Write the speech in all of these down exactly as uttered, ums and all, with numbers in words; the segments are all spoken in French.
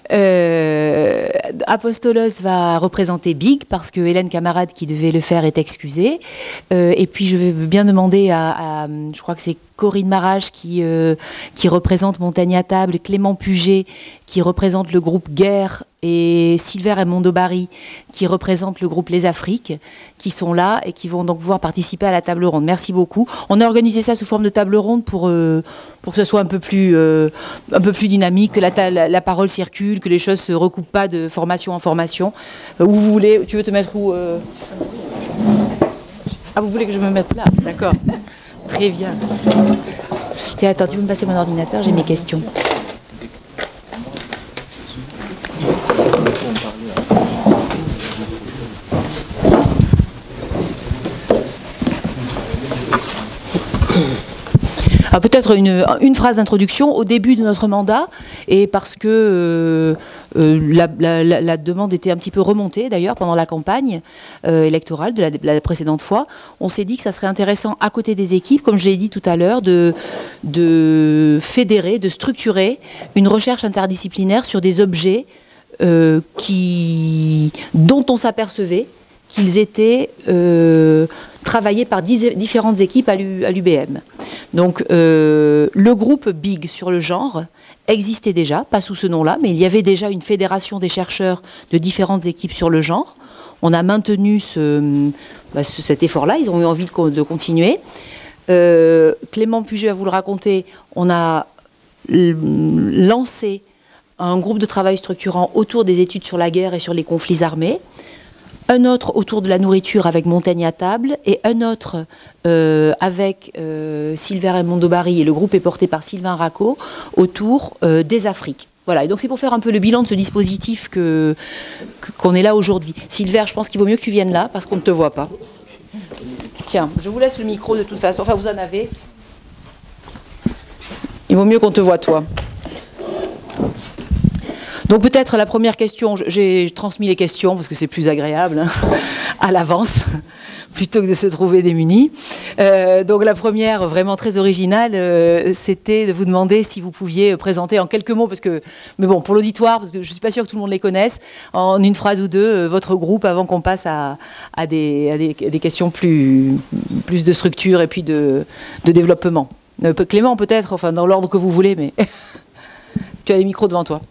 Euh, Apostolos va représenter Big parce que Hélène Camarade qui devait le faire est excusée. Euh, et puis je vais bien demander à, à je crois que c'est Corinne Marage qui, euh, qui représente Montagne à table, Clément Puget qui représente le groupe Guerre et Silver et Mondobari qui représente le groupe Les Afriques qui sont là et qui vont donc pouvoir participer à la table ronde. Merci beaucoup. On a organisé ça sous forme de table ronde pour, euh, pour que ce soit un peu plus, euh, un peu plus dynamique, que la, la, la parole circule, que les choses ne se recoupent pas de formation en formation. Euh, où vous voulez, tu veux te mettre où euh... Ah, vous voulez que je me mette là? D'accord. Très bien. Tiens, attends, tu peux me passer mon ordinateur, j'ai mes questions. Alors peut-être une, une phrase d'introduction au début de notre mandat, et parce que euh, euh, la, la, la demande était un petit peu remontée d'ailleurs pendant la campagne euh, électorale de la, de la précédente fois, on s'est dit que ça serait intéressant à côté des équipes, comme je l'ai dit tout à l'heure, de, de fédérer, de structurer une recherche interdisciplinaire sur des objets euh, qui, dont on s'apercevait qu'ils étaient euh, travaillés par différentes équipes à l'U B M. Donc euh, le groupe Big sur le genre existait déjà, pas sous ce nom-là, mais il y avait déjà une fédération des chercheurs de différentes équipes sur le genre. On a maintenu ce, bah, ce, cet effort-là, ils ont eu envie de, de continuer. Euh, Clément Puget va vous le raconter, on a lancé un groupe de travail structurant autour des études sur la guerre et sur les conflits armés. Un autre autour de la nourriture avec Montagne à table, et un autre euh, avec euh, Silver et Mondobari, et le groupe est porté par Sylvain Racco, autour euh, des Afriques. Voilà, et donc c'est pour faire un peu le bilan de ce dispositif que, que, qu'on est là aujourd'hui. Silver, je pense qu'il vaut mieux que tu viennes là, parce qu'on ne te voit pas. Tiens, je vous laisse le micro de toute façon, enfin vous en avez. Il vaut mieux qu'on te voit toi. Donc peut-être la première question, j'ai transmis les questions parce que c'est plus agréable hein, à l'avance plutôt que de se trouver démunis. Euh, donc la première, vraiment très originale, euh, c'était de vous demander si vous pouviez présenter en quelques mots, parce que, mais bon, pour l'auditoire, parce que je ne suis pas sûre que tout le monde les connaisse, en une phrase ou deux, euh, votre groupe avant qu'on passe à, à, des, à, des, à des questions plus, plus de structure et puis de, de développement. Euh, Clément peut-être, enfin dans l'ordre que vous voulez, mais tu as les micros devant toi.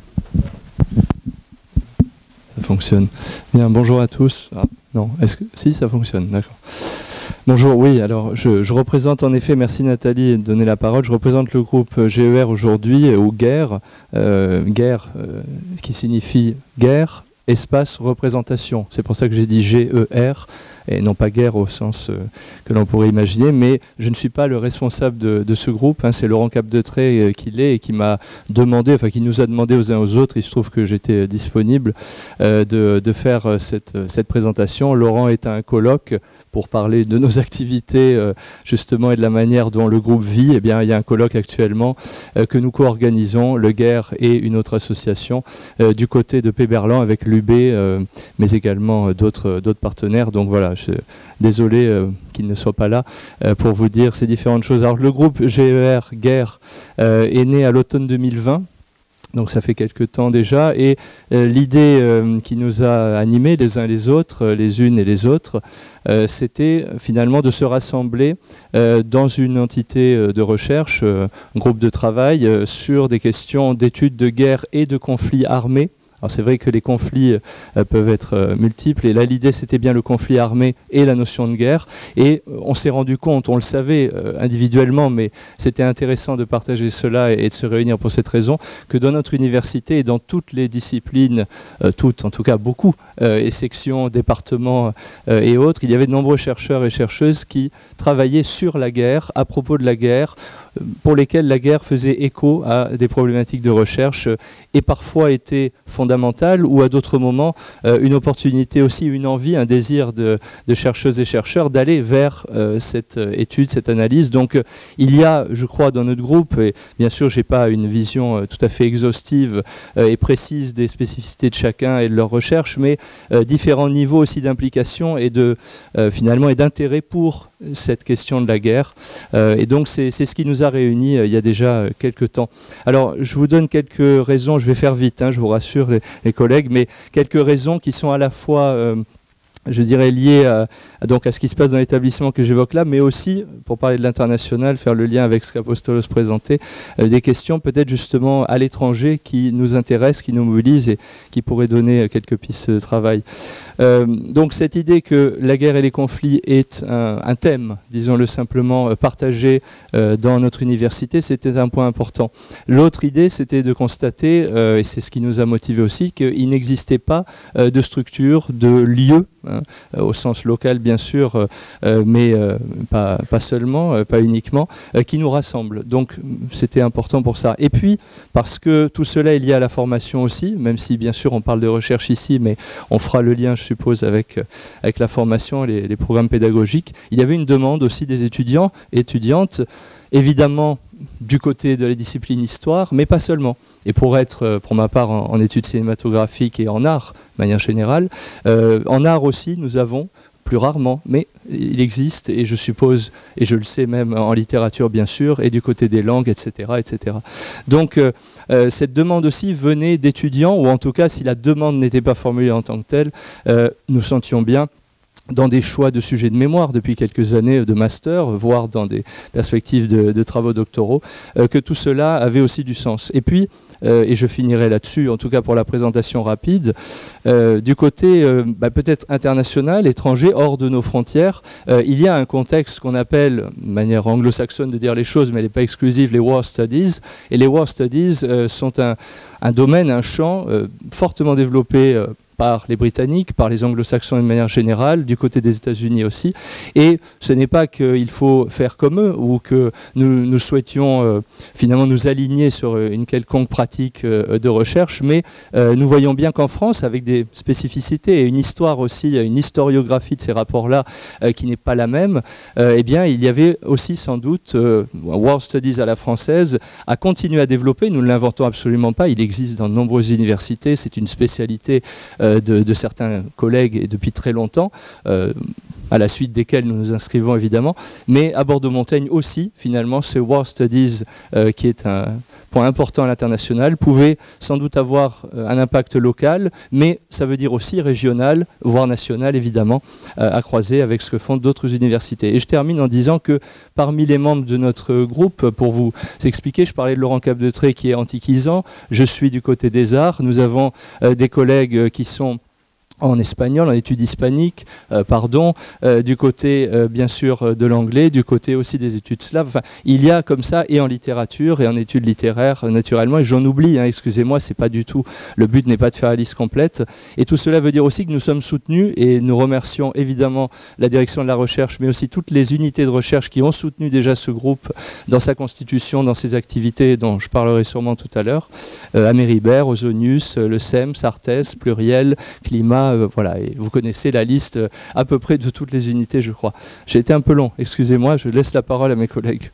Fonctionne. Bien, bonjour à tous. Ah, non, est-ce que si ça fonctionne, d'accord. Bonjour, oui, alors je, je représente en effet, merci Nathalie de donner la parole, je représente le groupe G E R aujourd'hui, ou guerre, euh, guerre euh, qui signifie guerre, espace, représentation. C'est pour ça que j'ai dit G E R, et non pas guerre au sens euh, que l'on pourrait imaginer, mais je ne suis pas le responsable de, de ce groupe, hein, c'est Laurent Capdetré euh, qui l'est et qui m'a demandé, enfin qui nous a demandé aux uns aux autres, il se trouve que j'étais disponible, euh, de, de faire euh, cette, cette présentation. Laurent est à un colloque pour parler de nos activités euh, justement et de la manière dont le groupe vit. Eh bien, il y a un colloque actuellement euh, que nous co-organisons, le Guerre et une autre association euh, du côté de Péberlan avec l'U B, euh, mais également euh, d'autres d'autres partenaires. Donc voilà, je, désolé euh, qu'il ne soit pas là euh, pour vous dire ces différentes choses. Alors le groupe G E R Guerre euh, est né à l'automne deux mille vingt. Donc ça fait quelques temps déjà, et euh, l'idée euh, qui nous a animés les uns les autres, euh, les unes et les autres, euh, c'était finalement de se rassembler euh, dans une entité euh, de recherche, euh, un groupe de travail euh, sur des questions d'études de guerre et de conflits armés. Alors c'est vrai que les conflits euh, peuvent être euh, multiples, et là l'idée c'était bien le conflit armé et la notion de guerre, et euh, on s'est rendu compte, on le savait euh, individuellement, mais c'était intéressant de partager cela et, et de se réunir pour cette raison, que dans notre université et dans toutes les disciplines, euh, toutes en tout cas beaucoup, euh, et sections, départements euh, et autres, il y avait de nombreux chercheurs et chercheuses qui travaillaient sur la guerre, à propos de la guerre, pour lesquels la guerre faisait écho à des problématiques de recherche et parfois était fondamentale, ou à d'autres moments euh, une opportunité aussi, une envie, un désir de, de chercheuses et chercheurs d'aller vers euh, cette étude, cette analyse. Donc euh, il y a, je crois, dans notre groupe, et bien sûr je n'ai pas une vision euh, tout à fait exhaustive euh, et précise des spécificités de chacun et de leur recherche, mais euh, différents niveaux aussi d'implication et de euh, finalement et d'intérêt pour cette question de la guerre. Euh, et donc c'est ce qui nous a réunis euh, il y a déjà euh, quelques temps. Alors je vous donne quelques raisons, je vais faire vite, hein, je vous rassure les, les collègues, mais quelques raisons qui sont à la fois... Euh, je dirais lié à, à, donc à ce qui se passe dans l'établissement que j'évoque là, mais aussi, pour parler de l'international, faire le lien avec ce qu'Apostolos présentait, euh, des questions peut-être justement à l'étranger qui nous intéressent, qui nous mobilisent et qui pourraient donner quelques pistes de travail. Euh, donc cette idée que la guerre et les conflits est un, un thème, disons-le simplement, euh, partagé euh, dans notre université, c'était un point important. L'autre idée, c'était de constater, euh, et c'est ce qui nous a motivés aussi, qu'il n'existait pas euh, de structure, de lieu, hein, au sens local bien sûr, euh, mais euh, pas, pas seulement, euh, pas uniquement, euh, qui nous rassemble. Donc c'était important pour ça. Et puis, parce que tout cela est lié à la formation aussi, même si bien sûr on parle de recherche ici, mais on fera le lien, je suppose, avec, avec la formation et les, les programmes pédagogiques. Il y avait une demande aussi des étudiants et étudiantes, évidemment du côté de la discipline histoire, mais pas seulement. Et pour être, pour ma part, en, en études cinématographiques et en art, de manière générale, euh, en art aussi, nous avons, plus rarement, mais il existe, et je suppose, et je le sais même en littérature bien sûr, et du côté des langues, et cetera, et cetera. Donc euh, euh, cette demande aussi venait d'étudiants, ou en tout cas, si la demande n'était pas formulée en tant que telle, euh, nous sentions bien dans des choix de sujets de mémoire depuis quelques années de master, voire dans des perspectives de, de travaux doctoraux, euh, que tout cela avait aussi du sens. Et puis, euh, et je finirai là-dessus, en tout cas pour la présentation rapide, euh, du côté euh, bah, peut-être international, étranger, hors de nos frontières, euh, il y a un contexte qu'on appelle, de manière anglo-saxonne de dire les choses, mais elle n'est pas exclusive, les War Studies. Et les War Studies euh, sont un, un domaine, un champ euh, fortement développé euh, par les Britanniques, par les Anglo-Saxons de manière générale, du côté des États-Unis aussi. Et ce n'est pas qu'il faut faire comme eux ou que nous, nous souhaitions euh, finalement nous aligner sur une quelconque pratique euh, de recherche, mais euh, nous voyons bien qu'en France, avec des spécificités et une histoire aussi, une historiographie de ces rapports-là euh, qui n'est pas la même, euh, eh bien, il y avait aussi sans doute euh, War Studies à la française à continuer à développer. Nous ne l'inventons absolument pas. Il existe dans de nombreuses universités. C'est une spécialité euh, De, de certains collègues et depuis très longtemps, euh, à la suite desquels nous nous inscrivons évidemment, mais à Bordeaux-Montaigne aussi, finalement, ce War Studies, euh, qui est un point important à l'international, pouvait sans doute avoir euh, un impact local, mais ça veut dire aussi régional, voire national évidemment, euh, à croiser avec ce que font d'autres universités. Et je termine en disant que parmi les membres de notre groupe, pour vous expliquer, je parlais de Laurent Capdetré qui est antiquisant, je suis du côté des arts, nous avons euh, des collègues euh, qui sont en espagnol, en études hispaniques, euh, pardon, euh, du côté euh, bien sûr euh, de l'anglais, du côté aussi des études slaves. Enfin, il y a comme ça, et en littérature, et en études littéraires, euh, naturellement, et j'en oublie, hein, excusez-moi, c'est pas du tout, le but n'est pas de faire la liste complète. Et tout cela veut dire aussi que nous sommes soutenus, et nous remercions évidemment la direction de la recherche, mais aussi toutes les unités de recherche qui ont soutenu déjà ce groupe dans sa constitution, dans ses activités, dont je parlerai sûrement tout à l'heure. Euh, Améribert, Ozonius, euh, le S E M, Sartès, Pluriel, Climat, Euh, voilà, et vous connaissez la liste euh, à peu près de toutes les unités, je crois. J'ai été un peu long, excusez-moi, je laisse la parole à mes collègues.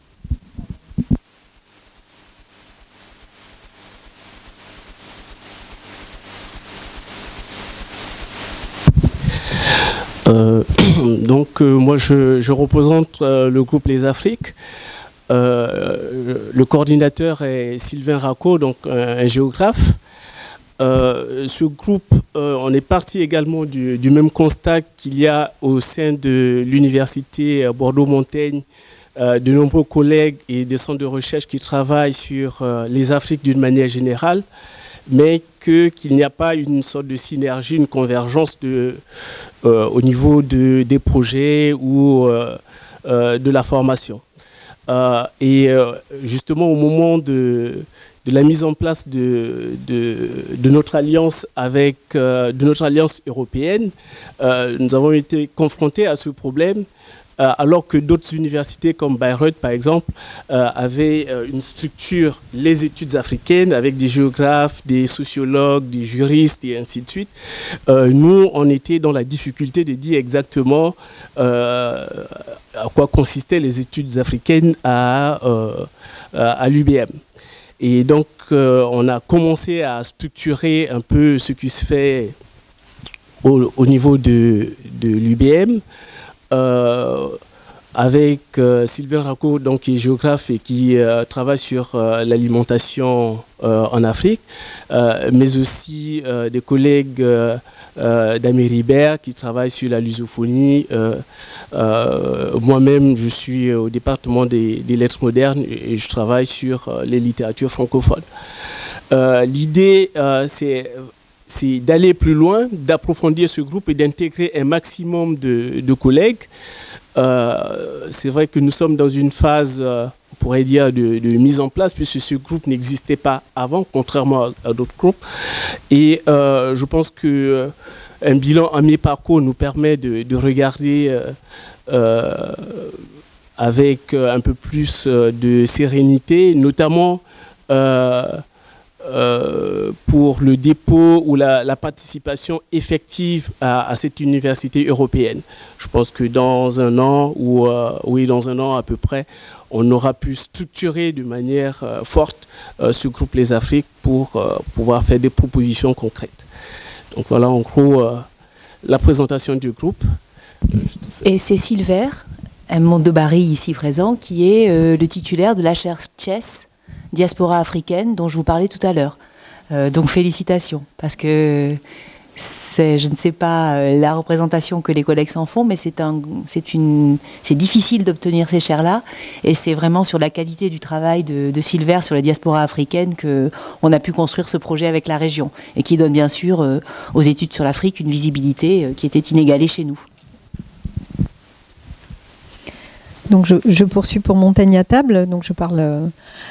Euh, donc euh, moi je, je représente euh, le groupe Les Afriques. Euh, le coordinateur est Sylvain Racco, donc un, un géographe. Euh, ce groupe, euh, on est parti également du, du même constat qu'il y a au sein de l'université Bordeaux-Montaigne, euh, de nombreux collègues et des centres de recherche qui travaillent sur euh, les Afriques d'une manière générale, mais que, qu'il n'y a pas une sorte de synergie, une convergence de, euh, au niveau de, des projets ou euh, euh, de la formation. Euh, et euh, justement au moment de... de la mise en place de, de, de notre alliance avec euh, de notre alliance européenne, euh, nous avons été confrontés à ce problème euh, alors que d'autres universités comme Bayreuth par exemple euh, avaient euh, une structure, les études africaines avec des géographes, des sociologues, des juristes et ainsi de suite. Euh, nous on était dans la difficulté de dire exactement euh, à quoi consistaient les études africaines à, euh, à l'U B M. Et donc, euh, on a commencé à structurer un peu ce qui se fait au, au niveau de, de l'U B M, euh, avec euh, Sylvain Racco, donc, qui est géographe et qui euh, travaille sur euh, l'alimentation euh, en Afrique, euh, mais aussi euh, des collègues euh, euh, d'Amir Ribert qui travaillent sur la lusophonie. Euh, euh, Moi-même, je suis au département des, des lettres modernes et je travaille sur euh, les littératures francophones. Euh, L'idée, euh, c'est... c'est d'aller plus loin, d'approfondir ce groupe et d'intégrer un maximum de, de collègues. Euh, c'est vrai que nous sommes dans une phase, euh, on pourrait dire, de, de mise en place, puisque ce groupe n'existait pas avant, contrairement à, à d'autres groupes. Et euh, je pense qu'un euh, bilan à mi-parcours nous permet de, de regarder euh, euh, avec un peu plus de sérénité, notamment euh, Euh, pour le dépôt ou la, la participation effective à, à cette université européenne. Je pense que dans un an, ou euh, oui, dans un an à peu près, on aura pu structurer de manière euh, forte euh, ce groupe Les Afriques pour euh, pouvoir faire des propositions concrètes. Donc voilà en gros euh, la présentation du groupe. Et Cécile Vert, un monde de Barry ici présent, qui est euh, le titulaire de la chaire Chess Diaspora africaine dont je vous parlais tout à l'heure. Euh, donc félicitations, parce que c'est, je ne sais pas euh, la représentation que les collègues s'en font, mais c'est un, c'est une, c'est difficile d'obtenir ces chaires-là, et c'est vraiment sur la qualité du travail de, de Sylvain sur la diaspora africaine qu'on a pu construire ce projet avec la région, et qui donne bien sûr euh, aux études sur l'Afrique une visibilité euh, qui était inégalée chez nous. Donc je, je poursuis pour Montaigne à table, donc je parle euh,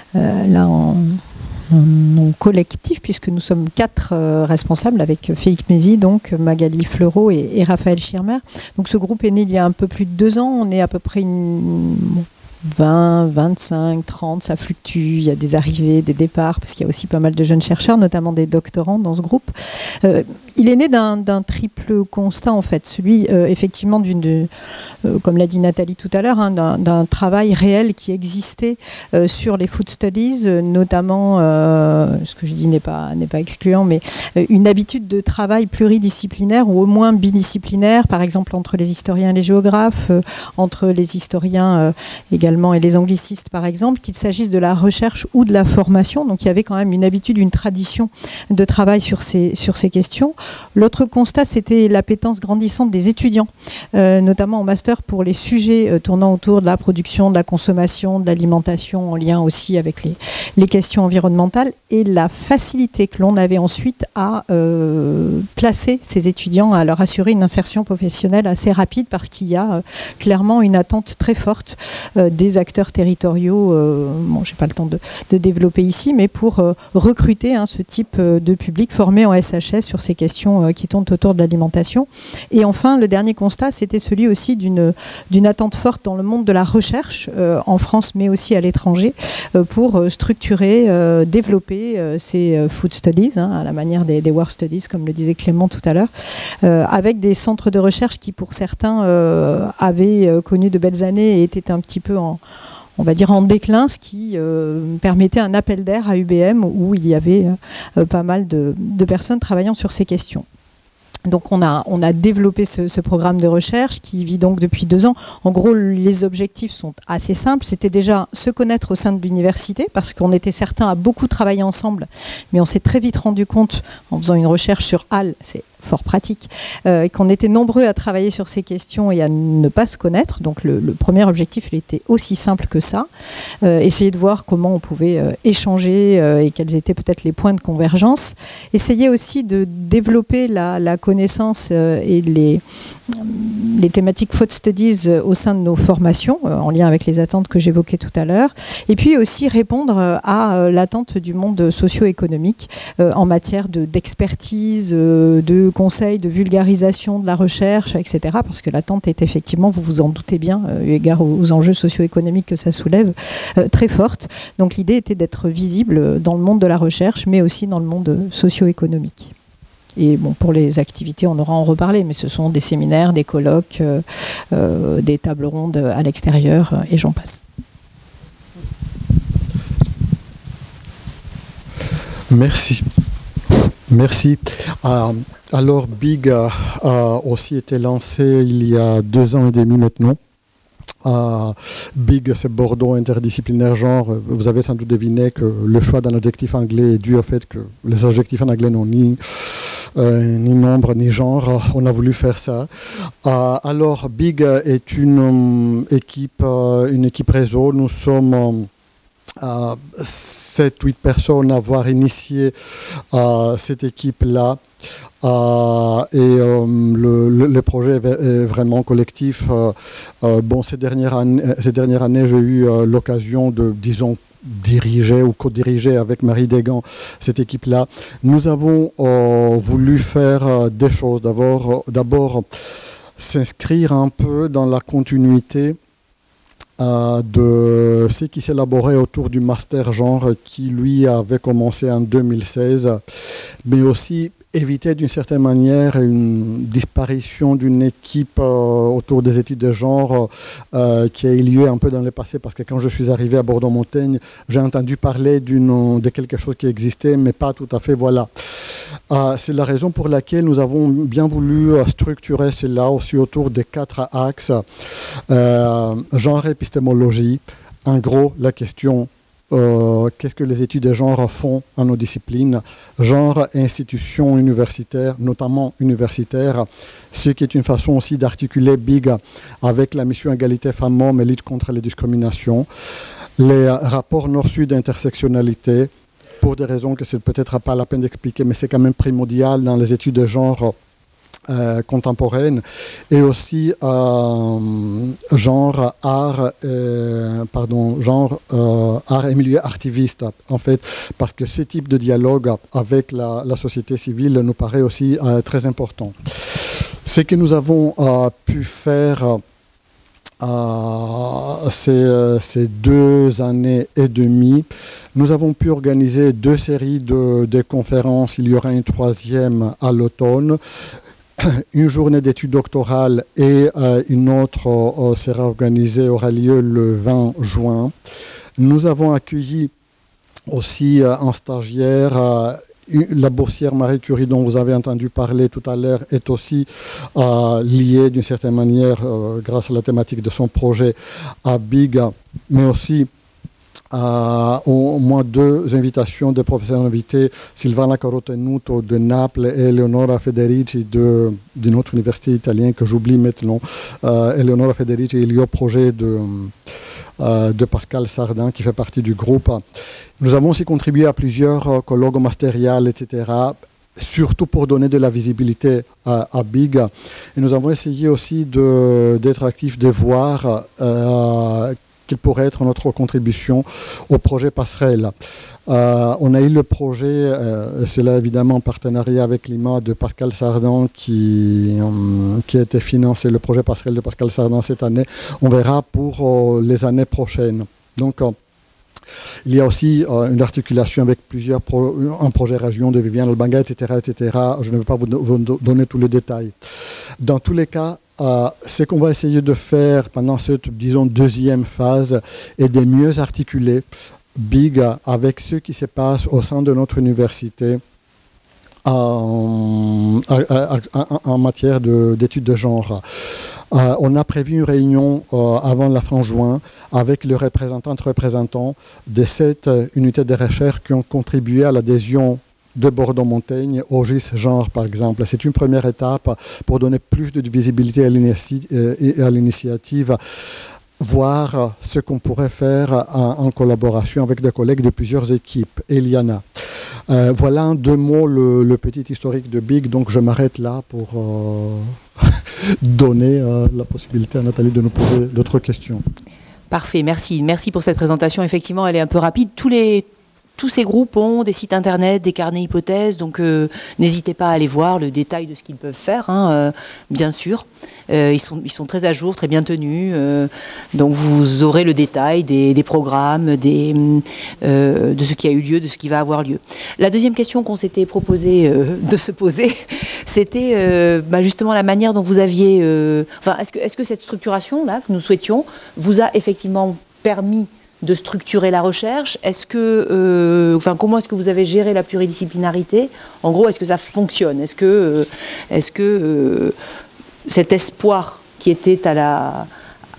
là en, en nom collectif, puisque nous sommes quatre euh, responsables avec Félix Mézy, donc Magali Fleureau et, et Raphaël Schirmer. Donc ce groupe est né il y a un peu plus de deux ans, on est à peu près une vingt, vingt-cinq, trente, ça fluctue, il y a des arrivées, des départs, parce qu'il y a aussi pas mal de jeunes chercheurs, notamment des doctorants dans ce groupe. Euh, il est né d'un, d'un triple constat, en fait, celui euh, effectivement d'une, de, euh, comme l'a dit Nathalie tout à l'heure, hein, d'un, d'un travail réel qui existait euh, sur les food studies, euh, notamment, euh, ce que je dis n'est pas, n'est pas excluant, mais euh, une habitude de travail pluridisciplinaire ou au moins bidisciplinaire, par exemple entre les historiens et les géographes, euh, entre les historiens euh, également et les anglicistes par exemple, qu'il s'agisse de la recherche ou de la formation. Donc il y avait quand même une habitude, une tradition de travail sur ces, sur ces questions. L'autre constat, c'était l'appétence grandissante des étudiants, euh, notamment en master pour les sujets euh, tournant autour de la production, de la consommation, de l'alimentation, en lien aussi avec les, les questions environnementales, et la facilité que l'on avait ensuite à euh, placer ces étudiants, à leur assurer une insertion professionnelle assez rapide, parce qu'il y a euh, clairement une attente très forte euh, des acteurs territoriaux, euh, bon, j'ai pas le temps de, de développer ici, mais pour euh, recruter hein, ce type euh, de public formé en S H S sur ces questions euh, qui tournent autour de l'alimentation. Et enfin, le dernier constat, c'était celui aussi d'une, d'une attente forte dans le monde de la recherche, euh, en France, mais aussi à l'étranger, euh, pour euh, structurer, euh, développer euh, ces euh, food studies, hein, à la manière des, des war studies, comme le disait Clément tout à l'heure, euh, avec des centres de recherche qui, pour certains, euh, avaient euh, connu de belles années et étaient un petit peu en on va dire en déclin, ce qui euh, permettait un appel d'air à U B M où il y avait euh, pas mal de, de personnes travaillant sur ces questions. Donc on a, on a développé ce, ce programme de recherche qui vit donc depuis deux ans. En gros, les objectifs sont assez simples. C'était déjà se connaître au sein de l'université, parce qu'on était certains à beaucoup travailler ensemble, mais on s'est très vite rendu compte, en faisant une recherche sur Halle, c'est fort pratique, euh, qu'on était nombreux à travailler sur ces questions et à ne pas se connaître. Donc le, le premier objectif, il était aussi simple que ça. Euh, essayer de voir comment on pouvait euh, échanger euh, et quels étaient peut-être les points de convergence. Essayer aussi de développer la, la connaissance euh, et les, les thématiques food studies euh, au sein de nos formations, euh, en lien avec les attentes que j'évoquais tout à l'heure. Et puis aussi répondre euh, à euh, l'attente du monde socio-économique euh, en matière de, d'expertise, euh, de conseils, de vulgarisation de la recherche, et cetera. Parce que l'attente est effectivement, vous vous en doutez bien, euh, eu égard aux, aux enjeux socio-économiques que ça soulève, euh, très forte. Donc l'idée était d'être visible dans le monde de la recherche, mais aussi dans le monde socio-économique. Et bon, pour les activités, on aura en reparlé, mais ce sont des séminaires, des colloques, euh, euh, des tables rondes à l'extérieur, euh, et j'en passe. Merci. Merci. Euh, alors, Big a, a aussi été lancé il y a deux ans et demi maintenant. Euh, Big, c'est Bordeaux interdisciplinaire genre. Vous avez sans doute deviné que le choix d'un adjectif anglais est dû au fait que les adjectifs en anglais n'ont ni, euh, ni nombre ni genre. On a voulu faire ça. Euh, alors, Big est une um, équipe, euh, une équipe réseau. Nous sommes um, euh, sept huit personnes à avoir initié euh, cette équipe-là. Euh, et euh, le, le, le projet est vraiment collectif. Euh, euh, bon, ces dernières années, ces dernières années j'ai eu euh, l'occasion de, disons, diriger ou co-diriger avec Marie Desgans cette équipe-là. Nous avons euh, voulu faire euh, des choses. D'abord, euh, d'abord s'inscrire un peu dans la continuité Euh, de ce qui s'élaborait autour du master genre qui lui avait commencé en deux mille seize, mais aussi éviter d'une certaine manière une disparition d'une équipe euh, autour des études de genre euh, qui a eu lieu un peu dans le passé, parce que quand je suis arrivé à Bordeaux-Montaigne, j'ai entendu parler d'une, de quelque chose qui existait, mais pas tout à fait, voilà. Euh, c'est la raison pour laquelle nous avons bien voulu structurer cela aussi autour des quatre axes. Euh, genre et épistémologie, en gros, la question Euh, qu'est-ce que les études de genre font en nos disciplines, genre et institutions universitaires, notamment universitaires, ce qui est une façon aussi d'articuler Big avec la mission égalité femmes-hommes et lutte contre les discriminations, les rapports nord-sud d'intersectionnalité, pour des raisons que c'est peut-être pas la peine d'expliquer, mais c'est quand même primordial dans les études de genre Euh, contemporaine, et aussi euh, genre art euh, pardon genre euh, art et milieu artiviste, en fait, parce que ce type de dialogue avec la, la société civile nous paraît aussi euh, très important. Ce que nous avons euh, pu faire euh, ces, ces deux années et demie, nous avons pu organiser deux séries de, de conférences. Il y aura une troisième à l'automne, une journée d'études doctorales, et euh, une autre euh, sera organisée, aura lieu le vingt juin. Nous avons accueilli aussi euh, un stagiaire, euh, la boursière Marie Curie dont vous avez entendu parler tout à l'heure est aussi euh, liée d'une certaine manière, euh, grâce à la thématique de son projet, à Big, mais aussi Euh, au moins deux invitations de professeurs invités, Silvana Carotenuto de Naples et Eleonora Federici de, d'une autre université italienne que j'oublie maintenant. Euh, Eleonora Federici est liée au projet de, euh, de Pascal Sardin qui fait partie du groupe. Nous avons aussi contribué à plusieurs euh, colloques masteriales, et cetera, surtout pour donner de la visibilité à, à Big. Et nous avons essayé aussi de, d'être actifs, de voir euh, quelle pourrait être notre contribution au projet Passerelle. Euh, on a eu le projet, euh, c'est là évidemment en partenariat avec l'I M A de Pascal Sardin qui, euh, qui a été financé, le projet Passerelle de Pascal Sardin cette année. On verra pour euh, les années prochaines. Donc, euh, il y a aussi euh, une articulation avec plusieurs pro un projet région de Viviane Albanga, et cetera, et cetera. Je ne vais pas vous, do vous donner tous les détails. Dans tous les cas, euh, ce qu'on va essayer de faire pendant cette, disons, deuxième phase est de mieux articuler Big avec ce qui se passe au sein de notre université en, en, en matière d'études de, de genre. Euh, on a prévu une réunion euh, avant la fin juin avec le représentant représentant des sept unités de recherche qui ont contribué à l'adhésion de Bordeaux-Montaigne au G I S genre, par exemple. C'est une première étape pour donner plus de visibilité à l'initiative, voir ce qu'on pourrait faire en, en collaboration avec des collègues de plusieurs équipes. Et il y en a. Euh, voilà en deux mots le, le petit historique de Big, donc je m'arrête là pour euh, donner euh, la possibilité à Nathalie de nous poser d'autres questions. Parfait, merci. Merci pour cette présentation. Effectivement, elle est un peu rapide. Tous les... Tous ces groupes ont des sites internet, des carnets hypothèses, donc euh, n'hésitez pas à aller voir le détail de ce qu'ils peuvent faire, hein, euh, bien sûr. Euh, ils, sont, ils sont très à jour, très bien tenus, euh, donc vous aurez le détail des, des programmes, des, euh, de ce qui a eu lieu, de ce qui va avoir lieu. La deuxième question qu'on s'était proposé euh, de se poser, c'était euh, bah justement la manière dont vous aviez... Euh, enfin, est-ce que, est-ce que cette structuration-là, que nous souhaitions, vous a effectivement permis de structurer la recherche? Est-ce que, euh, enfin, comment est-ce que vous avez géré la pluridisciplinarité? En gros, est-ce que ça fonctionne? Est-ce que, euh, est-ce que euh, cet espoir qui était à la,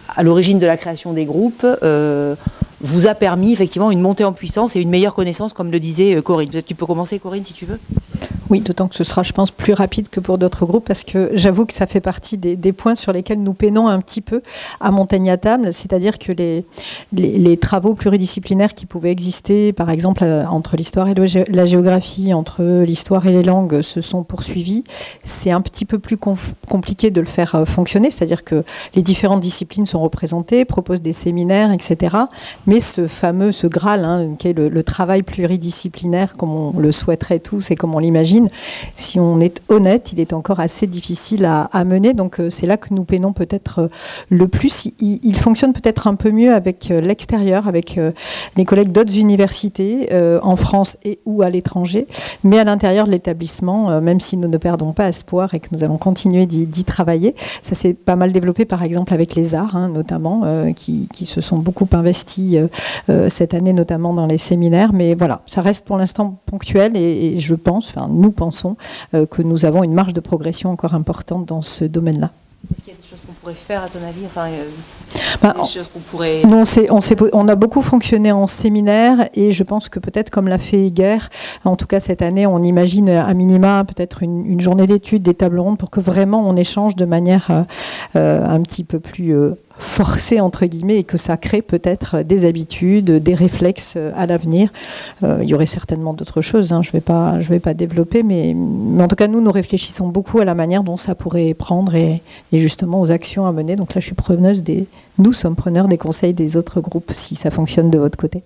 à l'origine de la création des groupes, euh, vous a permis effectivement une montée en puissance et une meilleure connaissance, comme le disait Corinne. Peut-être tu peux commencer, Corinne, si tu veux. Oui, d'autant que ce sera, je pense, plus rapide que pour d'autres groupes, parce que j'avoue que ça fait partie des, des points sur lesquels nous peinons un petit peu à Montaigne à table, c'est-à-dire que les, les, les travaux pluridisciplinaires qui pouvaient exister, par exemple, euh, entre l'histoire et le, la géographie, entre l'histoire et les langues, se sont poursuivis. C'est un petit peu plus compliqué de le faire euh, fonctionner, c'est-à-dire que les différentes disciplines sont représentées, proposent des séminaires, et cetera. Mais ce fameux, ce Graal, hein, qui est le, le travail pluridisciplinaire, comme on le souhaiterait tous et comme on l'imagine, si on est honnête, il est encore assez difficile à, à mener. Donc euh, c'est là que nous peinons peut-être euh, le plus. Il, il fonctionne peut-être un peu mieux avec euh, l'extérieur, avec euh, les collègues d'autres universités euh, en France et ou à l'étranger. Mais à l'intérieur de l'établissement, euh, même si nous ne perdons pas espoir et que nous allons continuer d'y travailler, ça s'est pas mal développé par exemple avec les arts, hein, notamment, euh, qui, qui se sont beaucoup investis euh, euh, cette année, notamment dans les séminaires. Mais voilà, ça reste pour l'instant ponctuel et, et je pense, enfin nous pensons euh, que nous avons une marge de progression encore importante dans ce domaine-là. Est-ce qu'il y a des choses qu'on pourrait faire, à ton avis, enfin, euh, ben, des choses qu'on pourrait... Non, on, on, on a beaucoup fonctionné en séminaire et je pense que peut-être comme l'a fait Guerre, en tout cas cette année, on imagine à minima peut-être une, une journée d'études, des tables rondes pour que vraiment on échange de manière euh, euh, un petit peu plus... Euh, forcé entre guillemets et que ça crée peut-être des habitudes, des réflexes à l'avenir. Euh, il y aurait certainement d'autres choses, hein, je ne vais pas, je vais pas développer, mais, mais en tout cas nous, nous réfléchissons beaucoup à la manière dont ça pourrait prendre et, et justement aux actions à mener. Donc là je suis preneuse des, nous sommes preneurs des conseils des autres groupes si ça fonctionne de votre côté.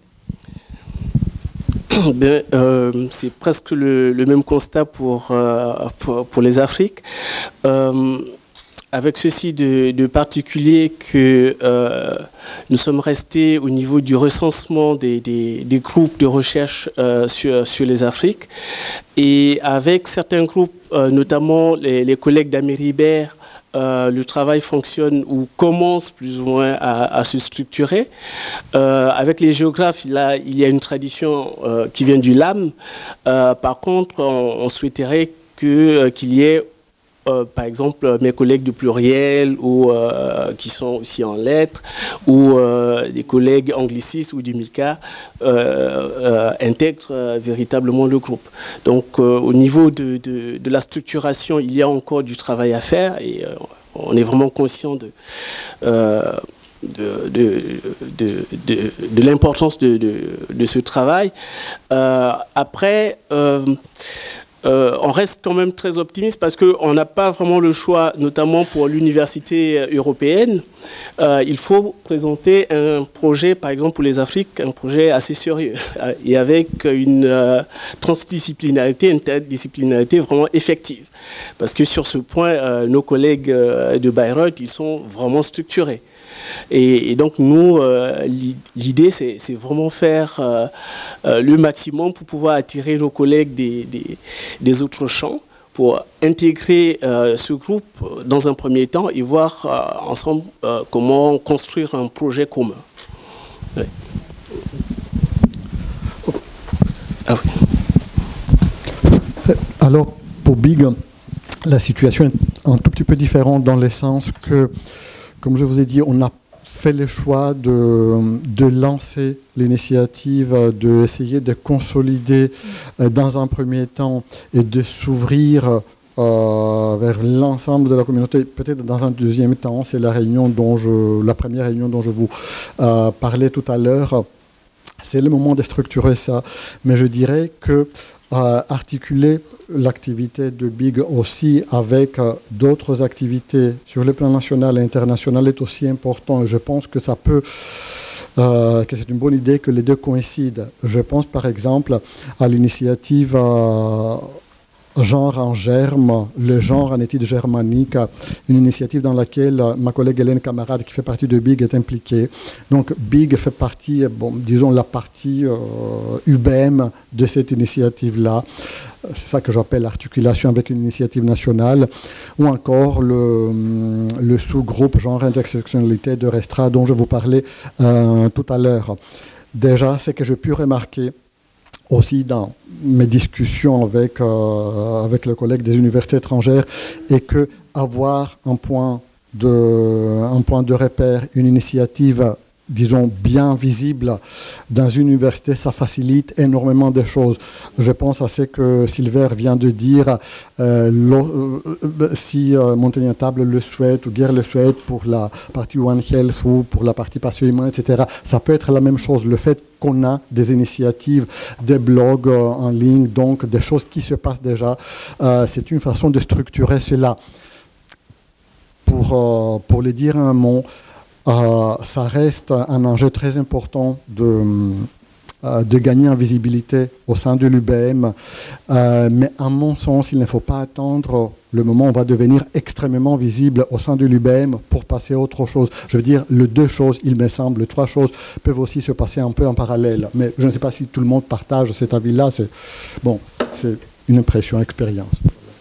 Ben, euh, c'est presque le, le même constat pour, euh, pour, pour les Afriques. Euh, Avec ceci de, de particulier que euh, nous sommes restés au niveau du recensement des, des, des groupes de recherche euh, sur, sur les Afriques. Et avec certains groupes, euh, notamment les, les collègues d'Améribert, euh, le travail fonctionne ou commence plus ou moins à, à se structurer. Euh, avec les géographes, là, il y a une tradition euh, qui vient du L A M. Euh, par contre, on, on souhaiterait que, euh, qu'il y ait Euh, par exemple, mes collègues de pluriel ou euh, qui sont aussi en lettres, ou euh, des collègues anglicistes ou du MICA euh, euh, intègrent euh, véritablement le groupe. Donc, euh, au niveau de, de, de la structuration, il y a encore du travail à faire et euh, on est vraiment conscient de, euh, de, de, de, de, de l'importance de, de, de ce travail. Euh, après, euh, Euh, on reste quand même très optimiste parce qu'on n'a pas vraiment le choix, notamment pour l'université européenne. Euh, il faut présenter un projet, par exemple pour les Afriques, un projet assez sérieux et avec une euh, transdisciplinarité, une interdisciplinarité vraiment effective. Parce que sur ce point, euh, nos collègues euh, de Bayreuth, ils sont vraiment structurés. Et, et donc nous, euh, l'idée, c'est vraiment faire euh, euh, le maximum pour pouvoir attirer nos collègues des, des, des autres champs, pour intégrer euh, ce groupe dans un premier temps et voir euh, ensemble euh, comment construire un projet commun. Oui. Ah oui. Alors, pour Big, la situation est un tout petit peu différente dans le sens que, comme je vous ai dit, on a fait le choix de, de lancer l'initiative, d'essayer de consolider euh, dans un premier temps et de s'ouvrir euh, vers l'ensemble de la communauté. Peut-être dans un deuxième temps, c'est la réunion dont je, la première réunion dont je vous euh, parlais tout à l'heure. C'est le moment de structurer ça. Mais je dirais que euh, articuler l'activité de Big aussi avec euh, d'autres activités sur le plan national et international est aussi important. Et je pense que ça peut, euh, que c'est une bonne idée que les deux coïncident. Je pense par exemple à l'initiative euh, Genre en germe, le genre en études germaniques, une initiative dans laquelle ma collègue Hélène Camarade, qui fait partie de Big, est impliquée. Donc Big fait partie, bon, disons, la partie euh, U B M de cette initiative-là. C'est ça que j'appelle l'articulation avec une initiative nationale. Ou encore le, le sous-groupe genre intersectionnalité de Restra dont je vous parlais euh, tout à l'heure. Déjà, c'est que j'ai pu remarquer aussi dans mes discussions avec, euh, avec le collègue des universités étrangères, et que avoir un point de, un point de repère, une initiative, disons, bien visible dans une université, ça facilite énormément de choses. Je pense à ce que Silver vient de dire. Euh, lo, euh, si euh, Montagne à Table le souhaite ou Guerre le souhaite pour la partie One Health ou pour la partie patient humain, et cetera, ça peut être la même chose. Le fait qu'on a des initiatives, des blogs euh, en ligne, donc des choses qui se passent déjà, euh, c'est une façon de structurer cela. Pour, euh, pour le dire un mot, Euh, ça reste un enjeu très important de, euh, de gagner en visibilité au sein de l'U B M. Euh, mais à mon sens, il ne faut pas attendre le moment où on va devenir extrêmement visible au sein de l'U B M pour passer à autre chose. Je veux dire, les deux choses, il me semble, les trois choses peuvent aussi se passer un peu en parallèle. Mais je ne sais pas si tout le monde partage cet avis-là. C'est, bon, c'est une impression, expérience.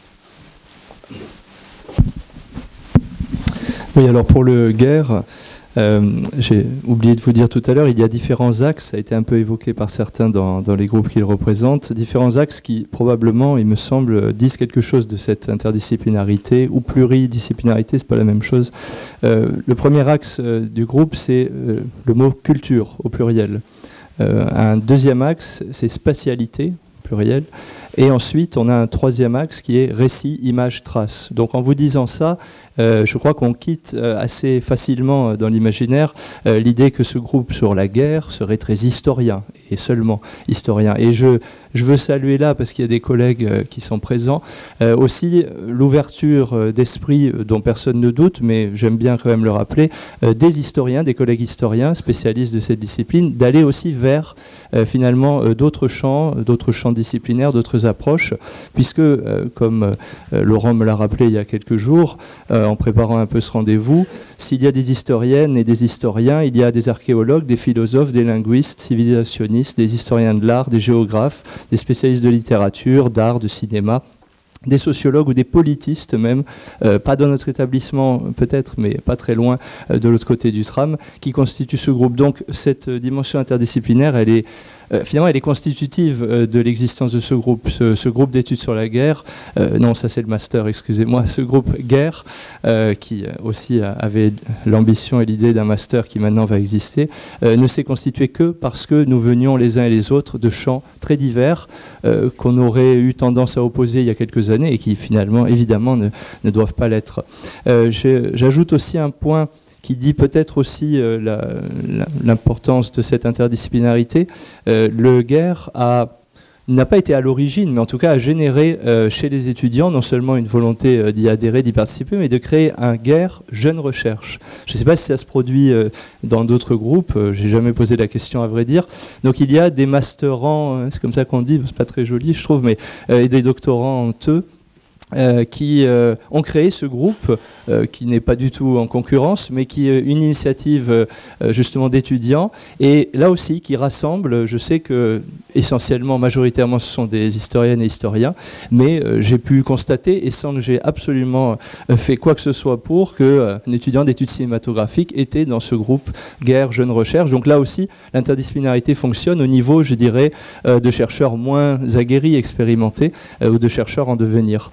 Oui, alors pour le guerre, Euh, j'ai oublié de vous dire tout à l'heure, il y a différents axes, ça a été un peu évoqué par certains dans, dans les groupes qu'ils représentent, différents axes qui probablement, il me semble, disent quelque chose de cette interdisciplinarité ou pluridisciplinarité, c'est pas la même chose. Euh, le premier axe euh, du groupe, c'est euh, le mot culture au pluriel. Euh, un deuxième axe, c'est spatialité, pluriel. Et ensuite, on a un troisième axe qui est récit, image, trace. Donc en vous disant ça, euh, je crois qu'on quitte euh, assez facilement euh, dans l'imaginaire euh, l'idée que ce groupe sur la guerre serait très historien, et seulement historien. Et je, je veux saluer là, parce qu'il y a des collègues euh, qui sont présents, euh, aussi l'ouverture euh, d'esprit euh, dont personne ne doute, mais j'aime bien quand même le rappeler, euh, des historiens, des collègues historiens, spécialistes de cette discipline, d'aller aussi vers euh, finalement euh, d'autres champs, d'autres champs disciplinaires, d'autres approches, puisque, euh, comme euh, Laurent me l'a rappelé il y a quelques jours, euh, en préparant un peu ce rendez-vous, s'il y a des historiennes et des historiens, il y a des archéologues, des philosophes, des linguistes, civilisationnistes, des historiens de l'art, des géographes, des spécialistes de littérature, d'art, de cinéma, des sociologues ou des politistes même, euh, pas dans notre établissement peut-être, mais pas très loin euh, de l'autre côté du tram, qui constituent ce groupe. Donc cette euh, dimension interdisciplinaire, elle est Euh, finalement, elle est constitutive euh, de l'existence de ce groupe, ce, ce groupe d'études sur la guerre. Euh, non, ça c'est le master, excusez-moi, ce groupe guerre, euh, qui aussi avait l'ambition et l'idée d'un master qui maintenant va exister, euh, ne s'est constitué que parce que nous venions les uns et les autres de champs très divers euh, qu'on aurait eu tendance à opposer il y a quelques années et qui finalement, évidemment, ne, ne doivent pas l'être. Euh, j'ajoute aussi un point qui dit peut-être aussi euh, l'importance de cette interdisciplinarité. Euh, le guerre a n'a pas été à l'origine, mais en tout cas a généré euh, chez les étudiants non seulement une volonté euh, d'y adhérer, d'y participer, mais de créer un guerre jeune recherche. Je ne sais pas si ça se produit euh, dans d'autres groupes, euh, j'ai jamais posé la question à vrai dire. Donc il y a des masterants, euh, c'est comme ça qu'on dit, c'est pas très joli je trouve, mais euh, et des doctorants honteux, Euh, qui euh, ont créé ce groupe euh, qui n'est pas du tout en concurrence, mais qui est une initiative euh, justement d'étudiants, et là aussi qui rassemble, je sais que essentiellement, majoritairement ce sont des historiennes et historiens, mais euh, j'ai pu constater, et sans que j'ai absolument euh, fait quoi que ce soit pour, qu'un euh, étudiant d'études cinématographiques était dans ce groupe Guerre Jeune Recherche. Donc là aussi, l'interdisciplinarité fonctionne au niveau, je dirais, euh, de chercheurs moins aguerris, expérimentés, euh, ou de chercheurs en devenir.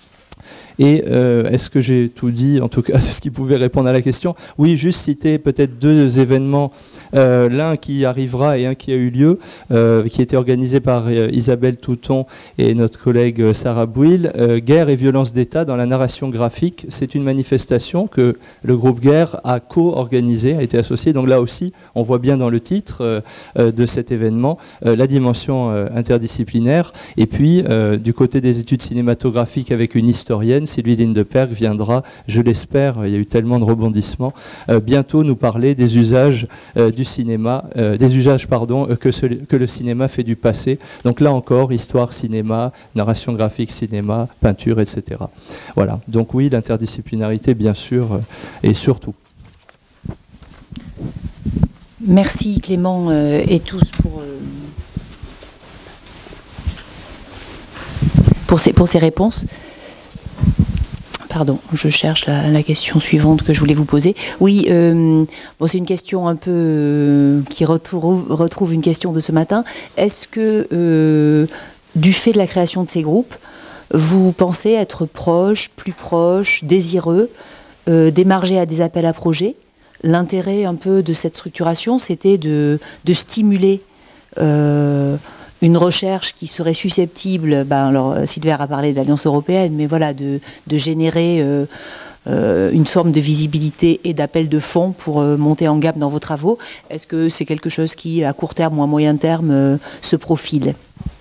Et euh, est-ce que j'ai tout dit, en tout cas, c'est ce qui pouvait répondre à la question? Oui, juste citer peut-être deux événements, euh, l'un qui arrivera et un qui a eu lieu, euh, qui était organisé par euh, Isabelle Touton et notre collègue euh, Sarah Bouil. Euh, Guerre et violence d'État dans la narration graphique, c'est une manifestation que le groupe Guerre a co-organisée, a été associé. Donc là aussi, on voit bien dans le titre euh, euh, de cet événement euh, la dimension euh, interdisciplinaire. Et puis, euh, du côté des études cinématographiques avec une historienne, Sylvie Lindeperg viendra, je l'espère, il y a eu tellement de rebondissements, euh, bientôt nous parler des usages euh, du cinéma, euh, des usages pardon, euh, que, ce, que le cinéma fait du passé. Donc là encore, histoire, cinéma, narration graphique, cinéma, peinture, et cetera. Voilà. Donc oui, l'interdisciplinarité, bien sûr, euh, et surtout. Merci Clément euh, et tous pour, euh, pour, ces, pour ces réponses. Pardon, je cherche la, la question suivante que je voulais vous poser. Oui, euh, bon, c'est une question un peu euh, qui retrouve, retrouve une question de ce matin. Est-ce que, euh, du fait de la création de ces groupes, vous pensez être proche, plus proche, désireux euh, d'émarger à des appels à projets. L'intérêt un peu de cette structuration, c'était de, de stimuler euh, une recherche qui serait susceptible, ben alors Sylvain a parlé de l'Alliance européenne, mais voilà, de, de générer euh, euh, une forme de visibilité et d'appel de fonds pour euh, monter en gamme dans vos travaux. Est-ce que c'est quelque chose qui, à court terme ou à moyen terme, euh, se profile ?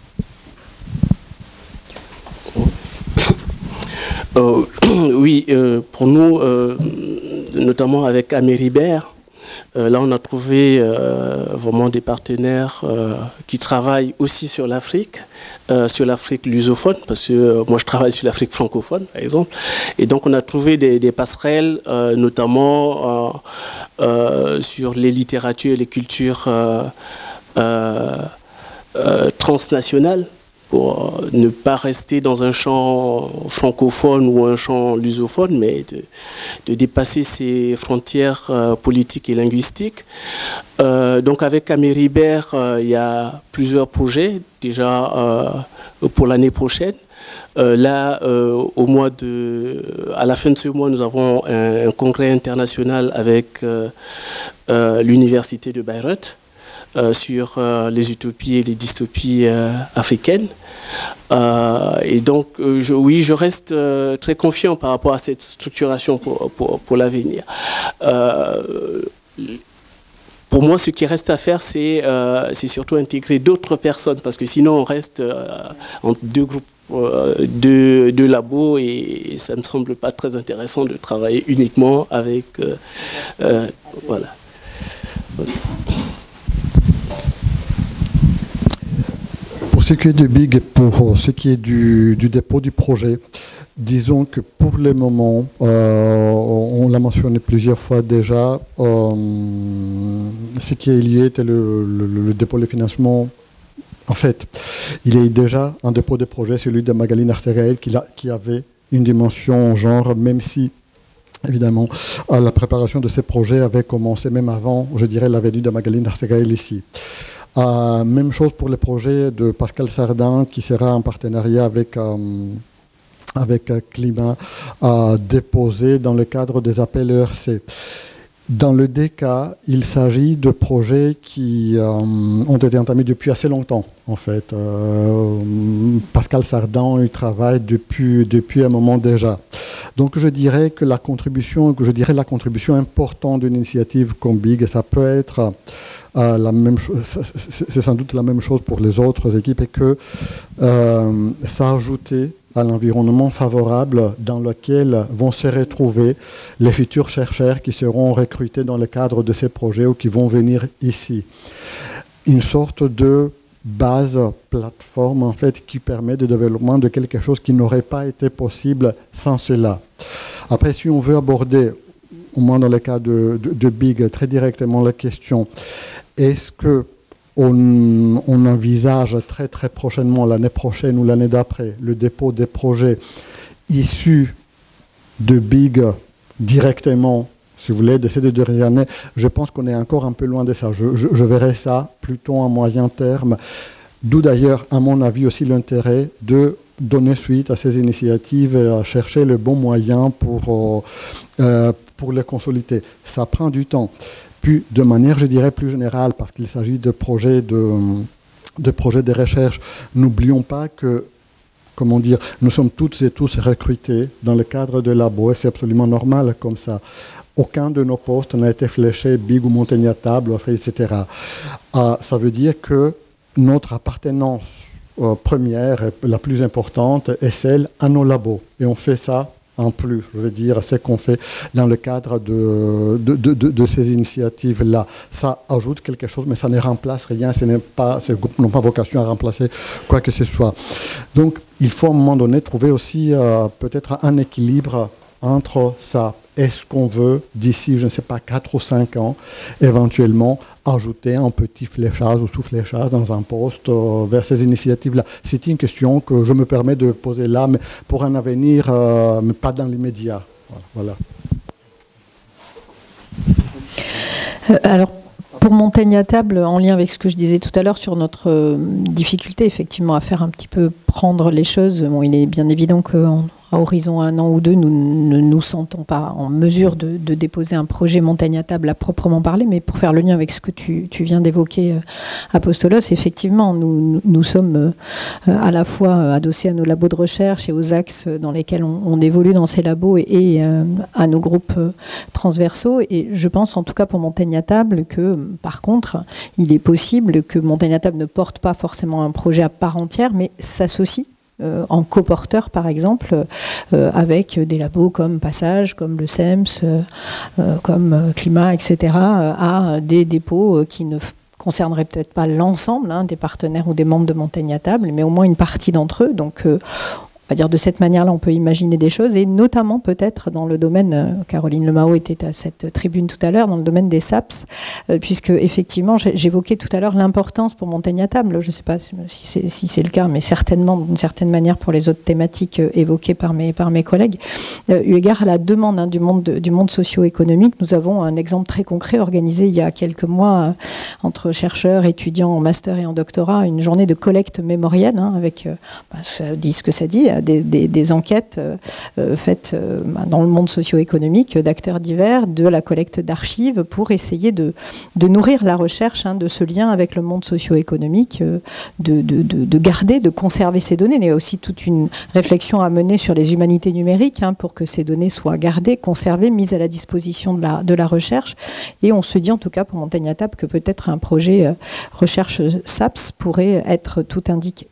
Euh, oui, euh, pour nous, euh, notamment avec Améribert, euh, là on a trouvé euh, vraiment des partenaires euh, qui travaillent aussi sur l'Afrique, euh, sur l'Afrique lusophone, parce que euh, moi je travaille sur l'Afrique francophone par exemple, et donc on a trouvé des, des passerelles, euh, notamment euh, euh, sur les littératures et les cultures euh, euh, euh, transnationales, pour ne pas rester dans un champ francophone ou un champ lusophone, mais de, de dépasser ces frontières euh, politiques et linguistiques. Euh, donc avec Améribert, euh, il y a plusieurs projets déjà euh, pour l'année prochaine. Euh, là, euh, au mois de, à la fin de ce mois, nous avons un, un congrès international avec euh, euh, l'université de Bayreuth. Euh, sur euh, les utopies et les dystopies euh, africaines. Euh, et donc, euh, je, oui, je reste euh, très confiant par rapport à cette structuration pour, pour, pour l'avenir. Euh, pour moi, ce qui reste à faire, c'est euh, surtout intégrer d'autres personnes, parce que sinon, on reste euh, en deux groupes, euh, deux, deux labos, et ça ne me semble pas très intéressant de travailler uniquement avec... Euh, euh, voilà. Voilà. Pour ce qui est du Big et pour ce qui est du, du dépôt du projet, disons que pour le moment, euh, on l'a mentionné plusieurs fois déjà, euh, ce qui est lié était le, le, le dépôt de financement. En fait, il y a déjà un dépôt de projet, celui de Magali Narterael, qui, qui avait une dimension genre, même si évidemment, la préparation de ces projets avait commencé même avant, je dirais, la venue de Magali Narterael ici. Euh, même chose pour le projet de Pascal Sardin, qui sera en partenariat avec, euh, avec euh, Climat, euh, déposé dans le cadre des appels E R C. Dans le deux cas, il s'agit de projets qui euh, ont été entamés depuis assez longtemps, en fait. Euh, Pascal Sardin, il travaille depuis, depuis un moment déjà. Donc je dirais que la contribution, que je dirais la contribution importante d'une initiative comme Big, ça peut être euh, la même chose, c'est sans doute la même chose pour les autres équipes, et que euh, s'ajouter à l'environnement favorable dans lequel vont se retrouver les futurs chercheurs qui seront recrutés dans le cadre de ces projets ou qui vont venir ici. Une sorte de base, plateforme en fait, qui permet le développement de quelque chose qui n'aurait pas été possible sans cela. Après, si on veut aborder, au moins dans le cas de, de, de Big, très directement la question, est-ce que On, on envisage très très prochainement, l'année prochaine ou l'année d'après, le dépôt des projets issus de Big directement, si vous voulez, de ces deux dernières années. Je pense qu'on est encore un peu loin de ça. Je, je, je verrai ça plutôt à moyen terme. D'où d'ailleurs, à mon avis, aussi l'intérêt de donner suite à ces initiatives et à chercher le bon moyen pour, euh, pour les consolider. Ça prend du temps. Puis, de manière, je dirais, plus générale, parce qu'il s'agit de projets de, de projets de recherche, n'oublions pas que, comment dire, nous sommes toutes et tous recrutés dans le cadre de labos, et c'est absolument normal comme ça. Aucun de nos postes n'a été fléché Big ou Montaigne à table, et cetera. Ah, ça veut dire que notre appartenance euh, première, et la plus importante, est celle à nos labos. Et on fait ça en plus, je veux dire, ce qu'on fait dans le cadre de, de, de, de, de ces initiatives-là. Ça ajoute quelque chose, mais ça ne remplace rien. Ce n'est pas, ces groupes n'ont pas vocation à remplacer quoi que ce soit. Donc, il faut à un moment donné trouver aussi euh, peut-être un équilibre entre ça. Est-ce qu'on veut, d'ici, je ne sais pas, quatre ou cinq ans, éventuellement, ajouter un petit fléchage ou sous-fléchage dans un poste euh, vers ces initiatives-là? C'est une question que je me permets de poser là, mais pour un avenir, euh, mais pas dans l'immédiat. Voilà. Euh, alors, pour Montaigne à table, en lien avec ce que je disais tout à l'heure sur notre euh, difficulté, effectivement, à faire un petit peu prendre les choses, bon, il est bien évident qu'on à horizon un an ou deux, nous ne nous sentons pas en mesure de, de déposer un projet montagne à table à proprement parler, mais pour faire le lien avec ce que tu, tu viens d'évoquer, Apostolos, effectivement, nous, nous sommes à la fois adossés à nos labos de recherche et aux axes dans lesquels on, on évolue dans ces labos et, et euh, à nos groupes transversaux. Et je pense, en tout cas pour Montagne à table, que par contre, il est possible que Montagne à table ne porte pas forcément un projet à part entière, mais s'associe Euh, en coporteur, par exemple, euh, avec des labos comme Passage, comme le S E M S, euh, euh, comme euh, Climat, et cetera, euh, à des dépôts euh, qui ne concerneraient peut-être pas l'ensemble hein, des partenaires ou des membres de Montagne à table, mais au moins une partie d'entre eux. Donc, euh, on va dire de cette manière-là, on peut imaginer des choses, et notamment peut-être dans le domaine, euh, Caroline Lemao était à cette tribune tout à l'heure, dans le domaine des S A P S, euh, puisque effectivement, j'évoquais tout à l'heure l'importance pour Montagne à table, je ne sais pas si c'est si c'est le cas, mais certainement d'une certaine manière pour les autres thématiques euh, évoquées par mes, par mes collègues. Euh, eu égard à la demande hein, du monde, du monde socio-économique, nous avons un exemple très concret organisé il y a quelques mois euh, entre chercheurs, étudiants en master et en doctorat, une journée de collecte mémorielle, hein, avec, euh, bah, ça dit ce que ça dit, Des, des, des enquêtes euh, faites euh, dans le monde socio-économique d'acteurs divers, de la collecte d'archives pour essayer de, de nourrir la recherche hein, de ce lien avec le monde socio-économique, euh, de, de, de, de garder, de conserver ces données. Il y a aussi toute une réflexion à mener sur les humanités numériques hein, pour que ces données soient gardées, conservées, mises à la disposition de la, de la recherche. Et on se dit en tout cas pour Montagne à table que peut-être un projet euh, recherche S A P S pourrait être tout indiqué.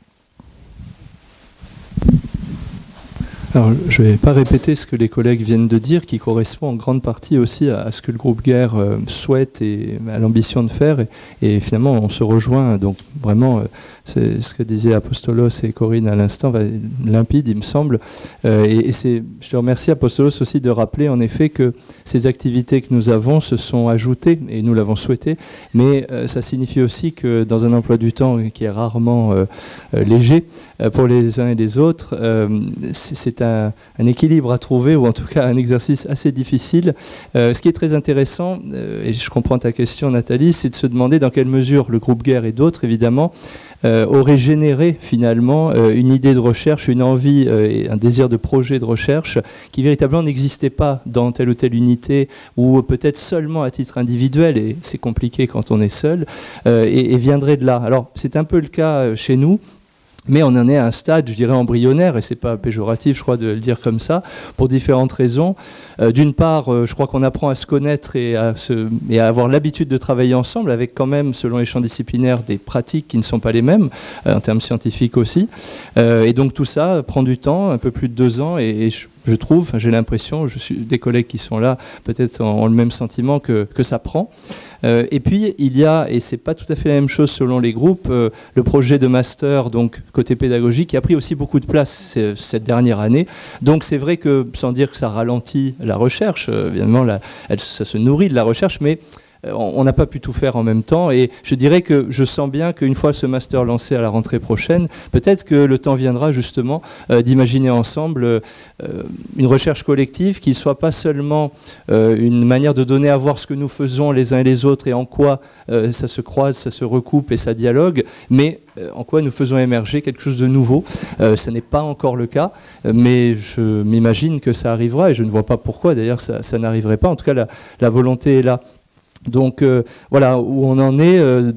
Alors, je ne vais pas répéter ce que les collègues viennent de dire, qui correspond en grande partie aussi à, à ce que le groupe Guerre euh, souhaite et à l'ambition de faire. Et, et finalement, on se rejoint. Donc, vraiment, euh, c'est ce que disaient Apostolos et Corinne à l'instant, limpide, il me semble. Euh, et et c'est, je te remercie, Apostolos, aussi de rappeler, en effet, que ces activités que nous avons se sont ajoutées, et nous l'avons souhaité, mais euh, ça signifie aussi que dans un emploi du temps qui est rarement euh, euh, léger, euh, pour les uns et les autres, euh, c'est Un, un équilibre à trouver, ou en tout cas un exercice assez difficile. Euh, ce qui est très intéressant, euh, et je comprends ta question Nathalie, c'est de se demander dans quelle mesure le groupe Guerre et d'autres évidemment euh, auraient généré finalement euh, une idée de recherche, une envie euh, et un désir de projet de recherche qui véritablement n'existait pas dans telle ou telle unité, ou peut-être seulement à titre individuel, et c'est compliqué quand on est seul, euh, et, et viendrait de là. Alors c'est un peu le cas chez nous, mais on en est à un stade, je dirais, embryonnaire, et c'est pas péjoratif, je crois, de le dire comme ça, pour différentes raisons. Euh, D'une part, euh, je crois qu'on apprend à se connaître et à, se, et à avoir l'habitude de travailler ensemble, avec quand même, selon les champs disciplinaires, des pratiques qui ne sont pas les mêmes, euh, en termes scientifiques aussi. Euh, et donc tout ça prend du temps, un peu plus de deux ans, et, et je, je trouve, j'ai l'impression, je suis des collègues qui sont là, peut-être ont, ont le même sentiment que, que ça prend. Euh, et puis, il y a, et c'est pas tout à fait la même chose selon les groupes, euh, le projet de master, donc côté pédagogique, qui a pris aussi beaucoup de place cette dernière année. Donc, c'est vrai que, sans dire que ça ralentit la recherche, euh, évidemment, la, elle, ça se nourrit de la recherche, mais on n'a pas pu tout faire en même temps, et je dirais que je sens bien qu'une fois ce master lancé à la rentrée prochaine, peut-être que le temps viendra justement euh, d'imaginer ensemble euh, une recherche collective qui ne soit pas seulement euh, une manière de donner à voir ce que nous faisons les uns et les autres et en quoi euh, ça se croise, ça se recoupe et ça dialogue, mais euh, en quoi nous faisons émerger quelque chose de nouveau. Euh, ce n'est pas encore le cas, mais je m'imagine que ça arrivera, et je ne vois pas pourquoi d'ailleurs ça, ça n'arriverait pas. En tout cas, la, la volonté est là. Donc euh, voilà où on en est euh,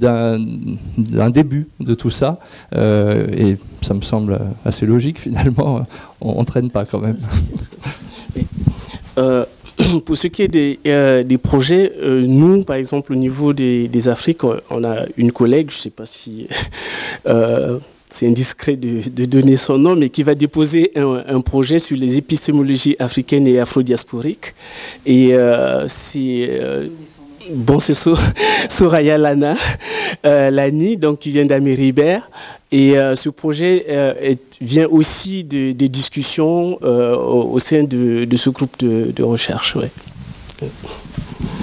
d'un début de tout ça, euh, et ça me semble assez logique finalement, on ne traîne pas quand même. Euh, pour ce qui est des, euh, des projets, euh, nous par exemple au niveau des, des Afriques, on, on a une collègue, je ne sais pas si... Euh, c'est indiscret de, de donner son nom, mais qui va déposer un, un projet sur les épistémologies africaines et afrodiasporiques. Et euh, c'est... Euh, Bon, c'est Soraya Lana, euh, Lani, donc qui vient d'Améribert. Et euh, ce projet euh, est, vient aussi de, des discussions euh, au, au sein de, de ce groupe de, de recherche. Ouais.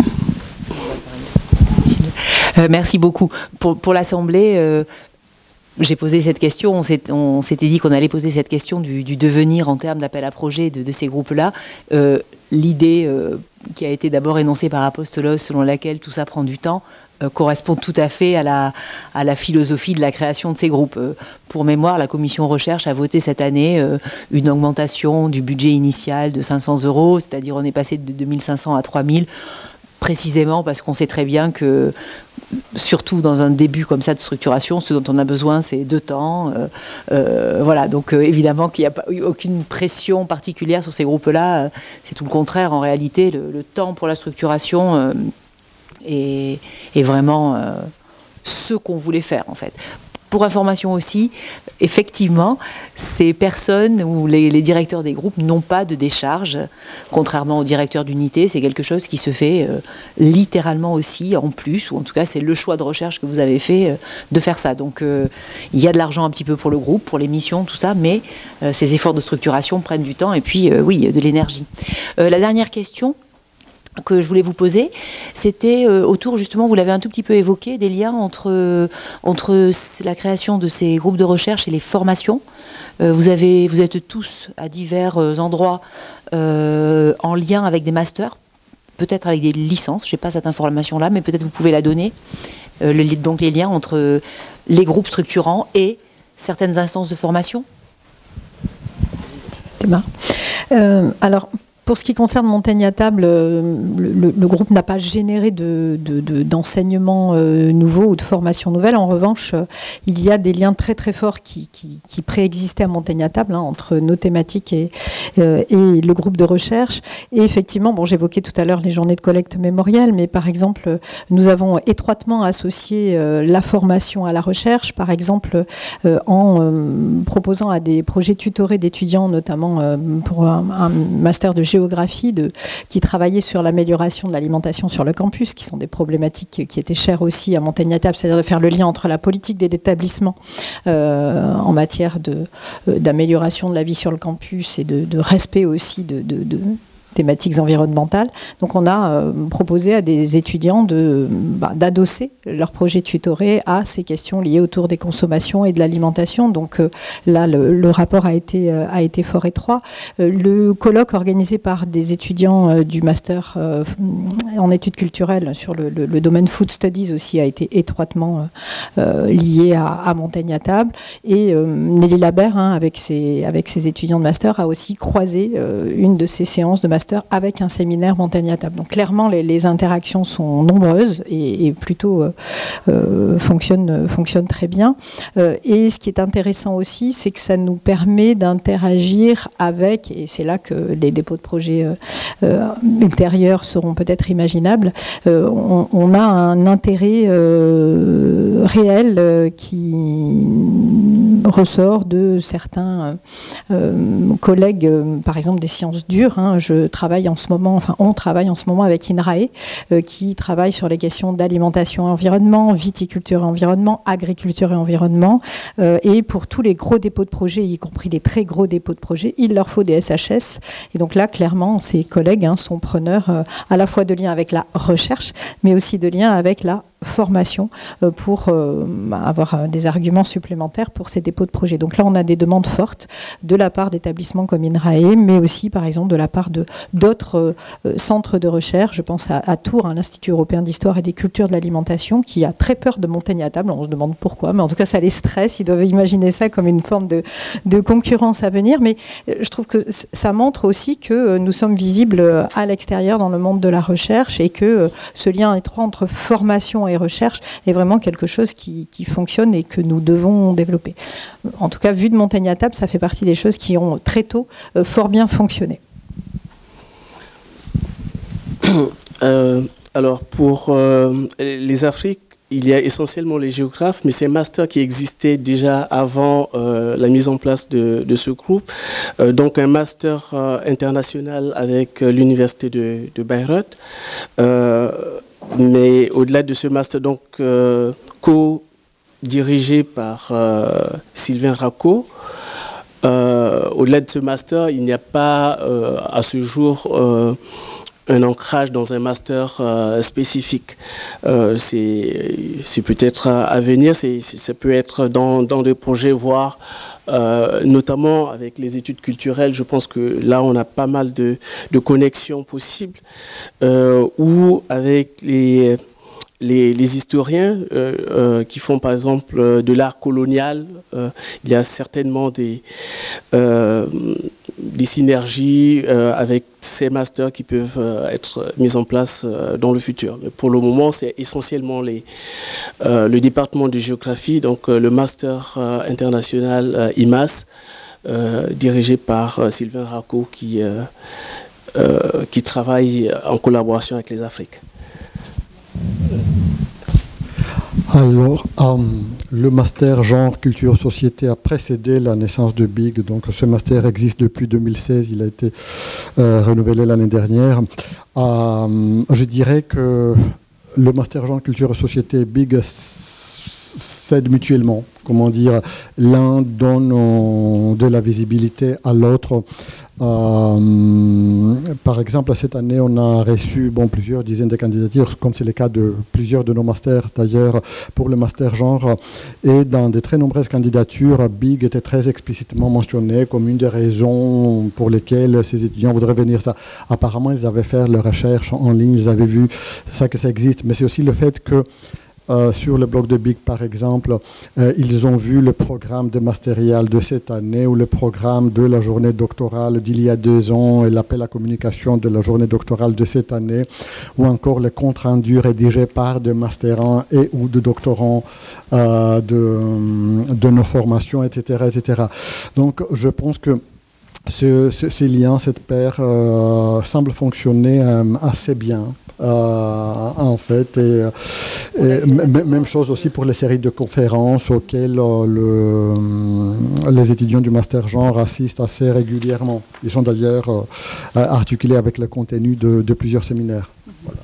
Euh, merci beaucoup. Pour, pour l'Assemblée, euh, j'ai posé cette question, on s'était dit qu'on allait poser cette question du, du devenir en termes d'appel à projet de, de ces groupes-là. Euh, L'idée euh, qui a été d'abord énoncée par Apostolos, selon laquelle tout ça prend du temps, euh, correspond tout à fait à la, à la philosophie de la création de ces groupes. Euh, pour mémoire, la commission recherche a voté cette année euh, une augmentation du budget initial de cinq cents euros, c'est-à-dire on est passé de deux mille cinq cents à trois mille, précisément parce qu'on sait très bien que, surtout dans un début comme ça de structuration, ce dont on a besoin, c'est de temps. Euh, euh, voilà, donc euh, évidemment qu'il n'y a pas eu aucune pression particulière sur ces groupes-là. Euh, c'est tout le contraire, en réalité. Le, le temps pour la structuration euh, est, est vraiment euh, ce qu'on voulait faire, en fait. Pour information aussi, effectivement, ces personnes ou les, les directeurs des groupes n'ont pas de décharge, contrairement aux directeurs d'unité. C'est quelque chose qui se fait euh, littéralement aussi, en plus, ou en tout cas, c'est le choix de recherche que vous avez fait euh, de faire ça. Donc, euh, il y a de l'argent un petit peu pour le groupe, pour les missions, tout ça, mais euh, ces efforts de structuration prennent du temps et puis, euh, oui, de l'énergie. Euh, la dernière question que je voulais vous poser, c'était euh, autour, justement, vous l'avez un tout petit peu évoqué, des liens entre, euh, entre la création de ces groupes de recherche et les formations. Euh, vous, avez, vous êtes tous à divers euh, endroits euh, en lien avec des masters, peut-être avec des licences, je n'ai pas cette information-là, mais peut-être vous pouvez la donner. Euh, le, donc les liens entre les groupes structurants et certaines instances de formation. Euh, alors, pour ce qui concerne Montaigne à table, le, le, le groupe n'a pas généré de, de, de, d'enseignement euh, nouveau ou de formation nouvelle. En revanche, euh, il y a des liens très très forts qui, qui, qui préexistaient à Montaigne à table, hein, entre nos thématiques et, euh, et le groupe de recherche. Et effectivement, bon, j'évoquais tout à l'heure les journées de collecte mémorielle, mais par exemple, nous avons étroitement associé euh, la formation à la recherche, par exemple, euh, en euh, proposant à des projets tutorés d'étudiants, notamment euh, pour un, un master de géographie, De, qui travaillaient sur l'amélioration de l'alimentation sur le campus, qui sont des problématiques qui étaient chères aussi à Montaigne à table, c'est-à-dire de faire le lien entre la politique des établissements euh, en matière de, euh, d'amélioration de la vie sur le campus et de, de respect aussi de, de, de thématiques environnementales. Donc on a euh, proposé à des étudiants de, bah, d'adosser leur projet tutoré à ces questions liées autour des consommations et de l'alimentation. Donc euh, là, le, le rapport a été, euh, a été fort étroit. Euh, le colloque organisé par des étudiants euh, du master euh, en études culturelles sur le, le, le domaine Food Studies aussi a été étroitement euh, lié à, à Montaigne à table. Et euh, Nelly Labert, hein, avec, ses, avec ses étudiants de master, a aussi croisé euh, une de ces séances de master avec un séminaire Montaigne à table. Donc clairement, les, les interactions sont nombreuses et, et plutôt euh, euh, fonctionnent, fonctionnent très bien. Euh, et ce qui est intéressant aussi, c'est que ça nous permet d'interagir avec, et c'est là que les dépôts de projets euh, euh, ultérieurs seront peut-être imaginables, euh, on, on a un intérêt euh, réel euh, qui ressort de certains euh, collègues, euh, par exemple des sciences dures. Hein, je travaille en ce moment, enfin on travaille en ce moment avec INRAE, euh, qui travaille sur les questions d'alimentation et environnement, viticulture et environnement, agriculture et environnement. Euh, et pour tous les gros dépôts de projets, y compris les très gros dépôts de projets, il leur faut des S H S. Et donc là, clairement, ces collègues hein, sont preneurs euh, à la fois de liens avec la recherche, mais aussi de liens avec la formation euh, pour euh, avoir euh, des arguments supplémentaires pour ces dépôts de projets. Donc là, on a des demandes fortes de la part d'établissements comme INRAE, mais aussi, par exemple, de la part de d'autres euh, centres de recherche. Je pense à, à Tours, hein, l'Institut européen d'histoire et des cultures de l'alimentation, qui a très peur de Montaigne à table. On se demande pourquoi, mais en tout cas, ça les stresse. Ils doivent imaginer ça comme une forme de, de concurrence à venir. Mais euh, je trouve que ça montre aussi que euh, nous sommes visibles à l'extérieur dans le monde de la recherche et que euh, ce lien étroit entre formation et recherche est vraiment quelque chose qui, qui fonctionne et que nous devons développer. En tout cas, vu de Montaigne à table, ça fait partie des choses qui ont très tôt euh, fort bien fonctionné. Euh, alors, pour euh, les Afriques, il y a essentiellement les géographes, mais c'est un master qui existait déjà avant euh, la mise en place de, de ce groupe. Euh, donc un master euh, international avec euh, l'université de, de Bayreuth. Euh, mais au-delà de ce master, donc euh, co-dirigé par euh, Sylvain Racco, euh, au-delà de ce master, il n'y a pas euh, à ce jour euh, un ancrage dans un master euh, spécifique. Euh, c'est peut-être à venir, c'est, ça peut être dans, dans des projets, voire euh, notamment avec les études culturelles. Je pense que là, on a pas mal de, de connexions possibles, euh, ou avec les... Les, les historiens euh, euh, qui font par exemple de l'art colonial, euh, il y a certainement des, euh, des synergies euh, avec ces masters qui peuvent euh, être mis en place euh, dans le futur. Mais pour le moment, c'est essentiellement les, euh, le département de géographie, donc euh, le master euh, international euh, I M A S, euh, dirigé par euh, Sylvain Racot, qui, euh, euh, qui travaille en collaboration avec les Afriques. Alors, euh, le master genre culture société a précédé la naissance de BIG. Donc, ce master existe depuis deux mille seize. Il a été euh, renouvelé l'année dernière. Euh, je dirais que le master genre culture société et BIG s'aident mutuellement. Comment dire, l'un donne de la visibilité à l'autre. Euh, par exemple, cette année, on a reçu bon, plusieurs dizaines de candidatures, comme c'est le cas de plusieurs de nos masters d'ailleurs, pour le master genre. Et dans de très nombreuses candidatures, BIG était très explicitement mentionné comme une des raisons pour lesquelles ces étudiants voudraient venir. Ça. Apparemment, ils avaient fait leur recherche en ligne, ils avaient vu ça, que ça existe. Mais c'est aussi le fait que Euh, sur le blog de BIG, par exemple, euh, ils ont vu le programme de Masterial de cette année ou le programme de la journée doctorale d'il y a deux ans et l'appel à communication de la journée doctorale de cette année, ou encore le compte rendu rédigé par des masterants et ou de doctorants euh, de, de nos formations, et cetera, et cetera. Donc, je pense que ce, ce, ces liens, cette paire, euh, semble fonctionner euh, assez bien. Euh, en fait, et, et même chose aussi pour les séries de conférences auxquelles euh, le, les étudiants du master genre assistent assez régulièrement. Ils sont d'ailleurs euh, articulés avec le contenu de, de plusieurs séminaires. Voilà.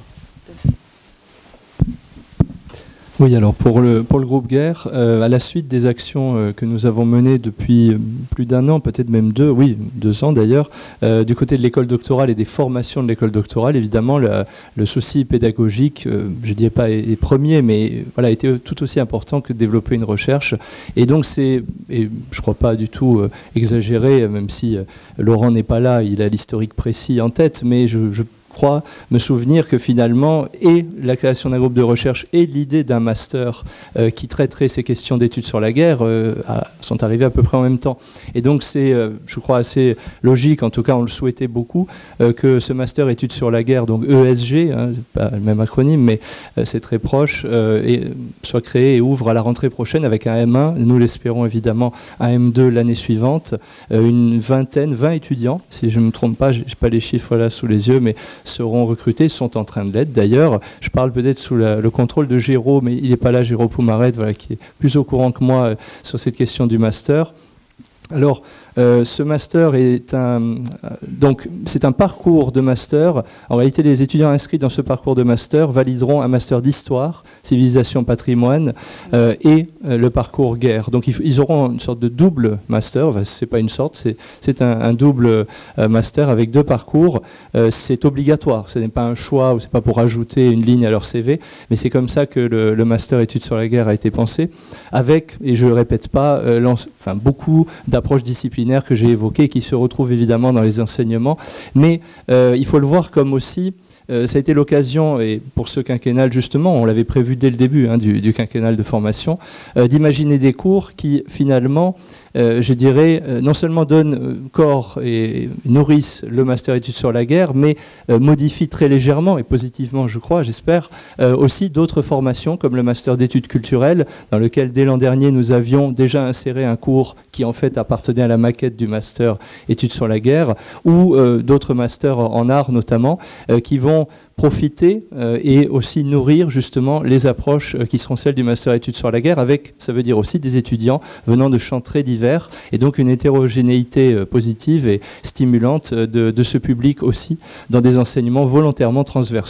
Oui, alors pour le, pour le groupe Guerre, euh, à la suite des actions euh, que nous avons menées depuis plus d'un an, peut-être même deux, oui, deux ans d'ailleurs, euh, du côté de l'école doctorale et des formations de l'école doctorale, évidemment, le, le souci pédagogique, euh, je ne dirais pas est, est premier, mais voilà, était tout aussi important que de développer une recherche. Et donc c'est, et je ne crois pas du tout euh, exagéré, même si euh, Laurent n'est pas là, il a l'historique précis en tête, mais je, je crois me souvenir que finalement, et la création d'un groupe de recherche et l'idée d'un master euh, qui traiterait ces questions d'études sur la guerre euh, à, sont arrivées à peu près en même temps. Et donc c'est, euh, je crois, assez logique, en tout cas on le souhaitait beaucoup, euh, que ce master études sur la guerre, donc E S G, hein, c'est pas le même acronyme, mais euh, c'est très proche, euh, et soit créé et ouvre à la rentrée prochaine avec un M un, nous l'espérons évidemment, un M deux l'année suivante, euh, une vingtaine, vingt étudiants, si je ne me trompe pas, j'ai pas les chiffres là sous les yeux, mais seront recrutés, sont en train de l'être. D'ailleurs, je parle peut-être sous la, le contrôle de Géraud, mais il n'est pas là, Géraud Poumaret, voilà, qui est plus au courant que moi euh, sur cette question du master. Alors, euh, ce master est un, euh, donc c'est un parcours de master. En réalité, les étudiants inscrits dans ce parcours de master valideront un master d'histoire, civilisation, patrimoine euh, et euh, le parcours guerre. Donc, ils, ils auront une sorte de double master. Enfin, c'est pas une sorte, c'est c'est un, un double euh, master avec deux parcours. Euh, c'est obligatoire. Ce n'est pas un choix ou c'est pas pour ajouter une ligne à leur C V, mais c'est comme ça que le, le master études sur la guerre a été pensé, avec, et je le répète pas, euh, enfin, beaucoup d'approches disciplinaires que j'ai évoquées, qui se retrouvent évidemment dans les enseignements, mais euh, il faut le voir comme aussi, euh, ça a été l'occasion, et pour ce quinquennal justement, on l'avait prévu dès le début hein, du, du quinquennal de formation, euh, d'imaginer des cours qui finalement, Euh, je dirais, euh, non seulement donnent euh, corps et nourrissent le master études sur la guerre, mais euh, modifient très légèrement et positivement, je crois, j'espère, euh, aussi d'autres formations comme le master d'études culturelles, dans lequel dès l'an dernier nous avions déjà inséré un cours qui en fait appartenait à la maquette du master études sur la guerre, ou euh, d'autres masters en art notamment, euh, qui vont profiter euh, et aussi nourrir justement les approches euh, qui seront celles du master études sur la guerre, avec, ça veut dire aussi, des étudiants venant de champs très divers, et donc une hétérogénéité euh, positive et stimulante euh, de, de ce public aussi, dans des enseignements volontairement transversaux,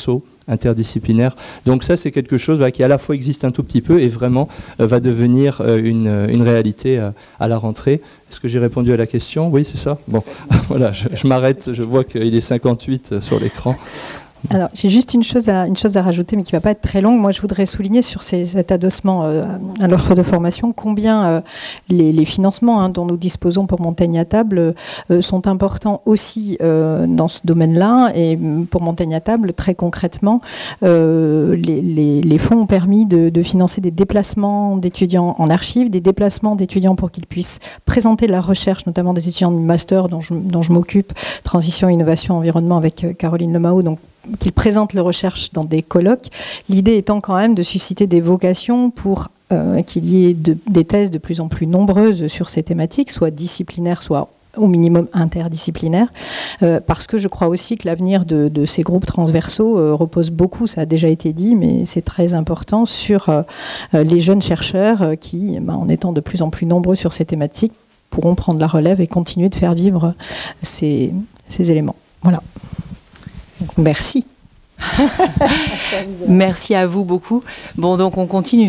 interdisciplinaire. Donc ça, c'est quelque chose bah, qui à la fois existe un tout petit peu et vraiment euh, va devenir euh, une, une réalité euh, à la rentrée. Est-ce que j'ai répondu à la question? Oui, c'est ça. Bon, voilà, je, je m'arrête. Je vois qu'il est cinquante-huit sur l'écran. Alors, j'ai juste une chose, à, une chose à rajouter, mais qui ne va pas être très longue. Moi, je voudrais souligner sur ces, cet adossement euh, à l'offre de formation combien euh, les, les financements hein, dont nous disposons pour Montaigne à table euh, sont importants aussi euh, dans ce domaine-là. Et pour Montaigne à table, très concrètement, euh, les, les, les fonds ont permis de, de financer des déplacements d'étudiants en archives, des déplacements d'étudiants pour qu'ils puissent présenter la recherche, notamment des étudiants de master dont je, dont je m'occupe, Transition, Innovation, Environnement avec Caroline Lemao, donc qu'ils présentent leurs recherches dans des colloques, l'idée étant quand même de susciter des vocations pour euh, qu'il y ait de, des thèses de plus en plus nombreuses sur ces thématiques, soit disciplinaires, soit au minimum interdisciplinaires, euh, parce que je crois aussi que l'avenir de, de ces groupes transversaux euh, repose beaucoup, ça a déjà été dit, mais c'est très important, sur euh, les jeunes chercheurs euh, qui, bah, en étant de plus en plus nombreux sur ces thématiques, pourront prendre la relève et continuer de faire vivre ces, ces éléments. Voilà. Donc, merci. Merci à vous beaucoup. Bon, donc on continue.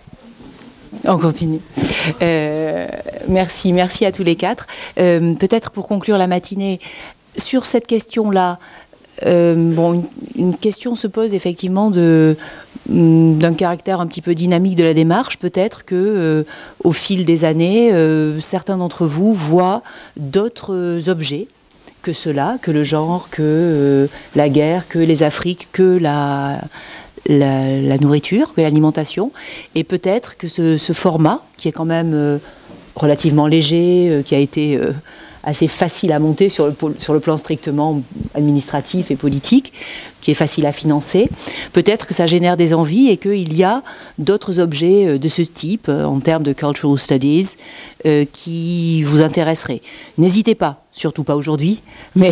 On continue. Euh, merci, merci à tous les quatre. Euh, peut-être pour conclure la matinée, sur cette question-là, euh, bon, une, une question se pose effectivement de, d'un caractère un petit peu dynamique de la démarche. Peut-être que, euh, au fil des années, euh, certains d'entre vous voient d'autres objets que cela, que le genre, que euh, la guerre, que les Afriques, que la, la, la nourriture, que l'alimentation. Et peut-être que ce, ce format, qui est quand même euh, relativement léger, euh, qui a été euh, assez facile à monter sur le, sur le plan strictement administratif et politique, qui est facile à financer, peut-être que ça génère des envies et qu'il y a d'autres objets de ce type, en termes de cultural studies, euh, qui vous intéresseraient. N'hésitez pas, surtout pas aujourd'hui, mais,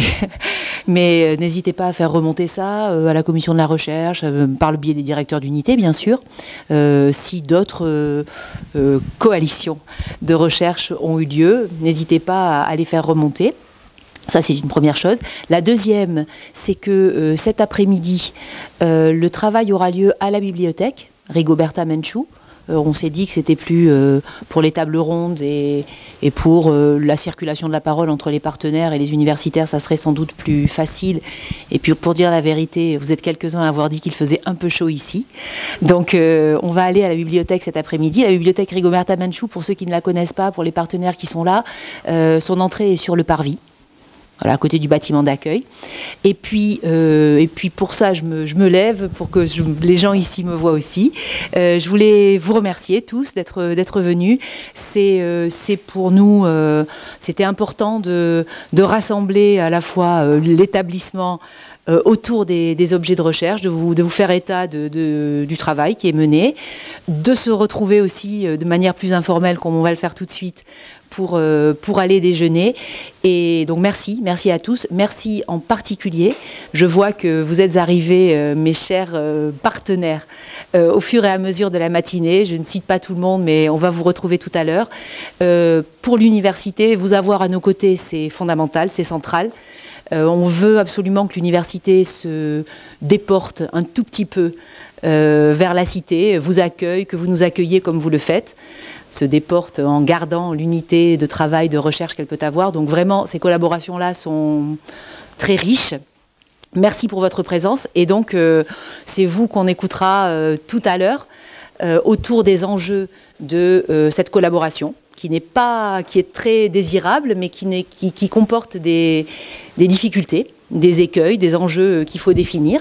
mais n'hésitez pas à faire remonter ça euh, à la commission de la recherche, euh, par le biais des directeurs d'unité, bien sûr, euh, si d'autres euh, euh, coalitions de recherche ont eu lieu, n'hésitez pas à, à les faire remonter. Ça, c'est une première chose. La deuxième, c'est que euh, cet après-midi, euh, le travail aura lieu à la bibliothèque, Rigoberta Menchú. Euh, on s'est dit que c'était plus euh, pour les tables rondes et, et pour euh, la circulation de la parole entre les partenaires et les universitaires, ça serait sans doute plus facile. Et puis, pour dire la vérité, vous êtes quelques-uns à avoir dit qu'il faisait un peu chaud ici. Donc, euh, on va aller à la bibliothèque cet après-midi. La bibliothèque Rigoberta Menchú, pour ceux qui ne la connaissent pas, pour les partenaires qui sont là, euh, son entrée est sur le parvis. Voilà, à côté du bâtiment d'accueil. Et puis, euh, et puis pour ça, je me, je me lève pour que je, les gens ici me voient aussi. Euh, je voulais vous remercier tous d'être d'être venus. C'est euh, c'est pour nous, euh, c'était important de, de rassembler à la fois euh, l'établissement euh, autour des, des objets de recherche, de vous, de vous faire état de, de, du travail qui est mené, de se retrouver aussi euh, de manière plus informelle, comme on va le faire tout de suite, Pour, euh, pour aller déjeuner. Et donc merci, merci à tous. Merci en particulier. Je vois que vous êtes arrivés, euh, mes chers euh, partenaires, euh, au fur et à mesure de la matinée. Je ne cite pas tout le monde, mais on va vous retrouver tout à l'heure. Euh, pour l'université, vous avoir à nos côtés, c'est fondamental, c'est central. Euh, on veut absolument que l'université se déporte un tout petit peu euh, vers la cité, vous accueille, que vous nous accueilliez comme vous le faites, se déporte en gardant l'unité de travail, de recherche qu'elle peut avoir. Donc vraiment, ces collaborations-là sont très riches. Merci pour votre présence. Et donc, euh, c'est vous qu'on écoutera euh, tout à l'heure euh, autour des enjeux de euh, cette collaboration, qui n'est pas, qui est très désirable, mais qui, n'est, qui, qui comporte des, des difficultés, des écueils, des enjeux qu'il faut définir.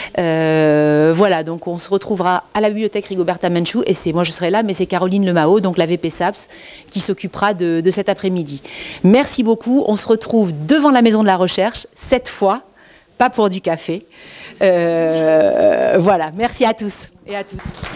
Euh, voilà, donc on se retrouvera à la bibliothèque Rigoberta Menchú, et c'est, moi je serai là, mais c'est Caroline Lemao, donc la V P SAPS, qui s'occupera de, de cet après-midi. Merci beaucoup, on se retrouve devant la Maison de la Recherche, cette fois, pas pour du café. Euh, voilà, merci à tous et à toutes.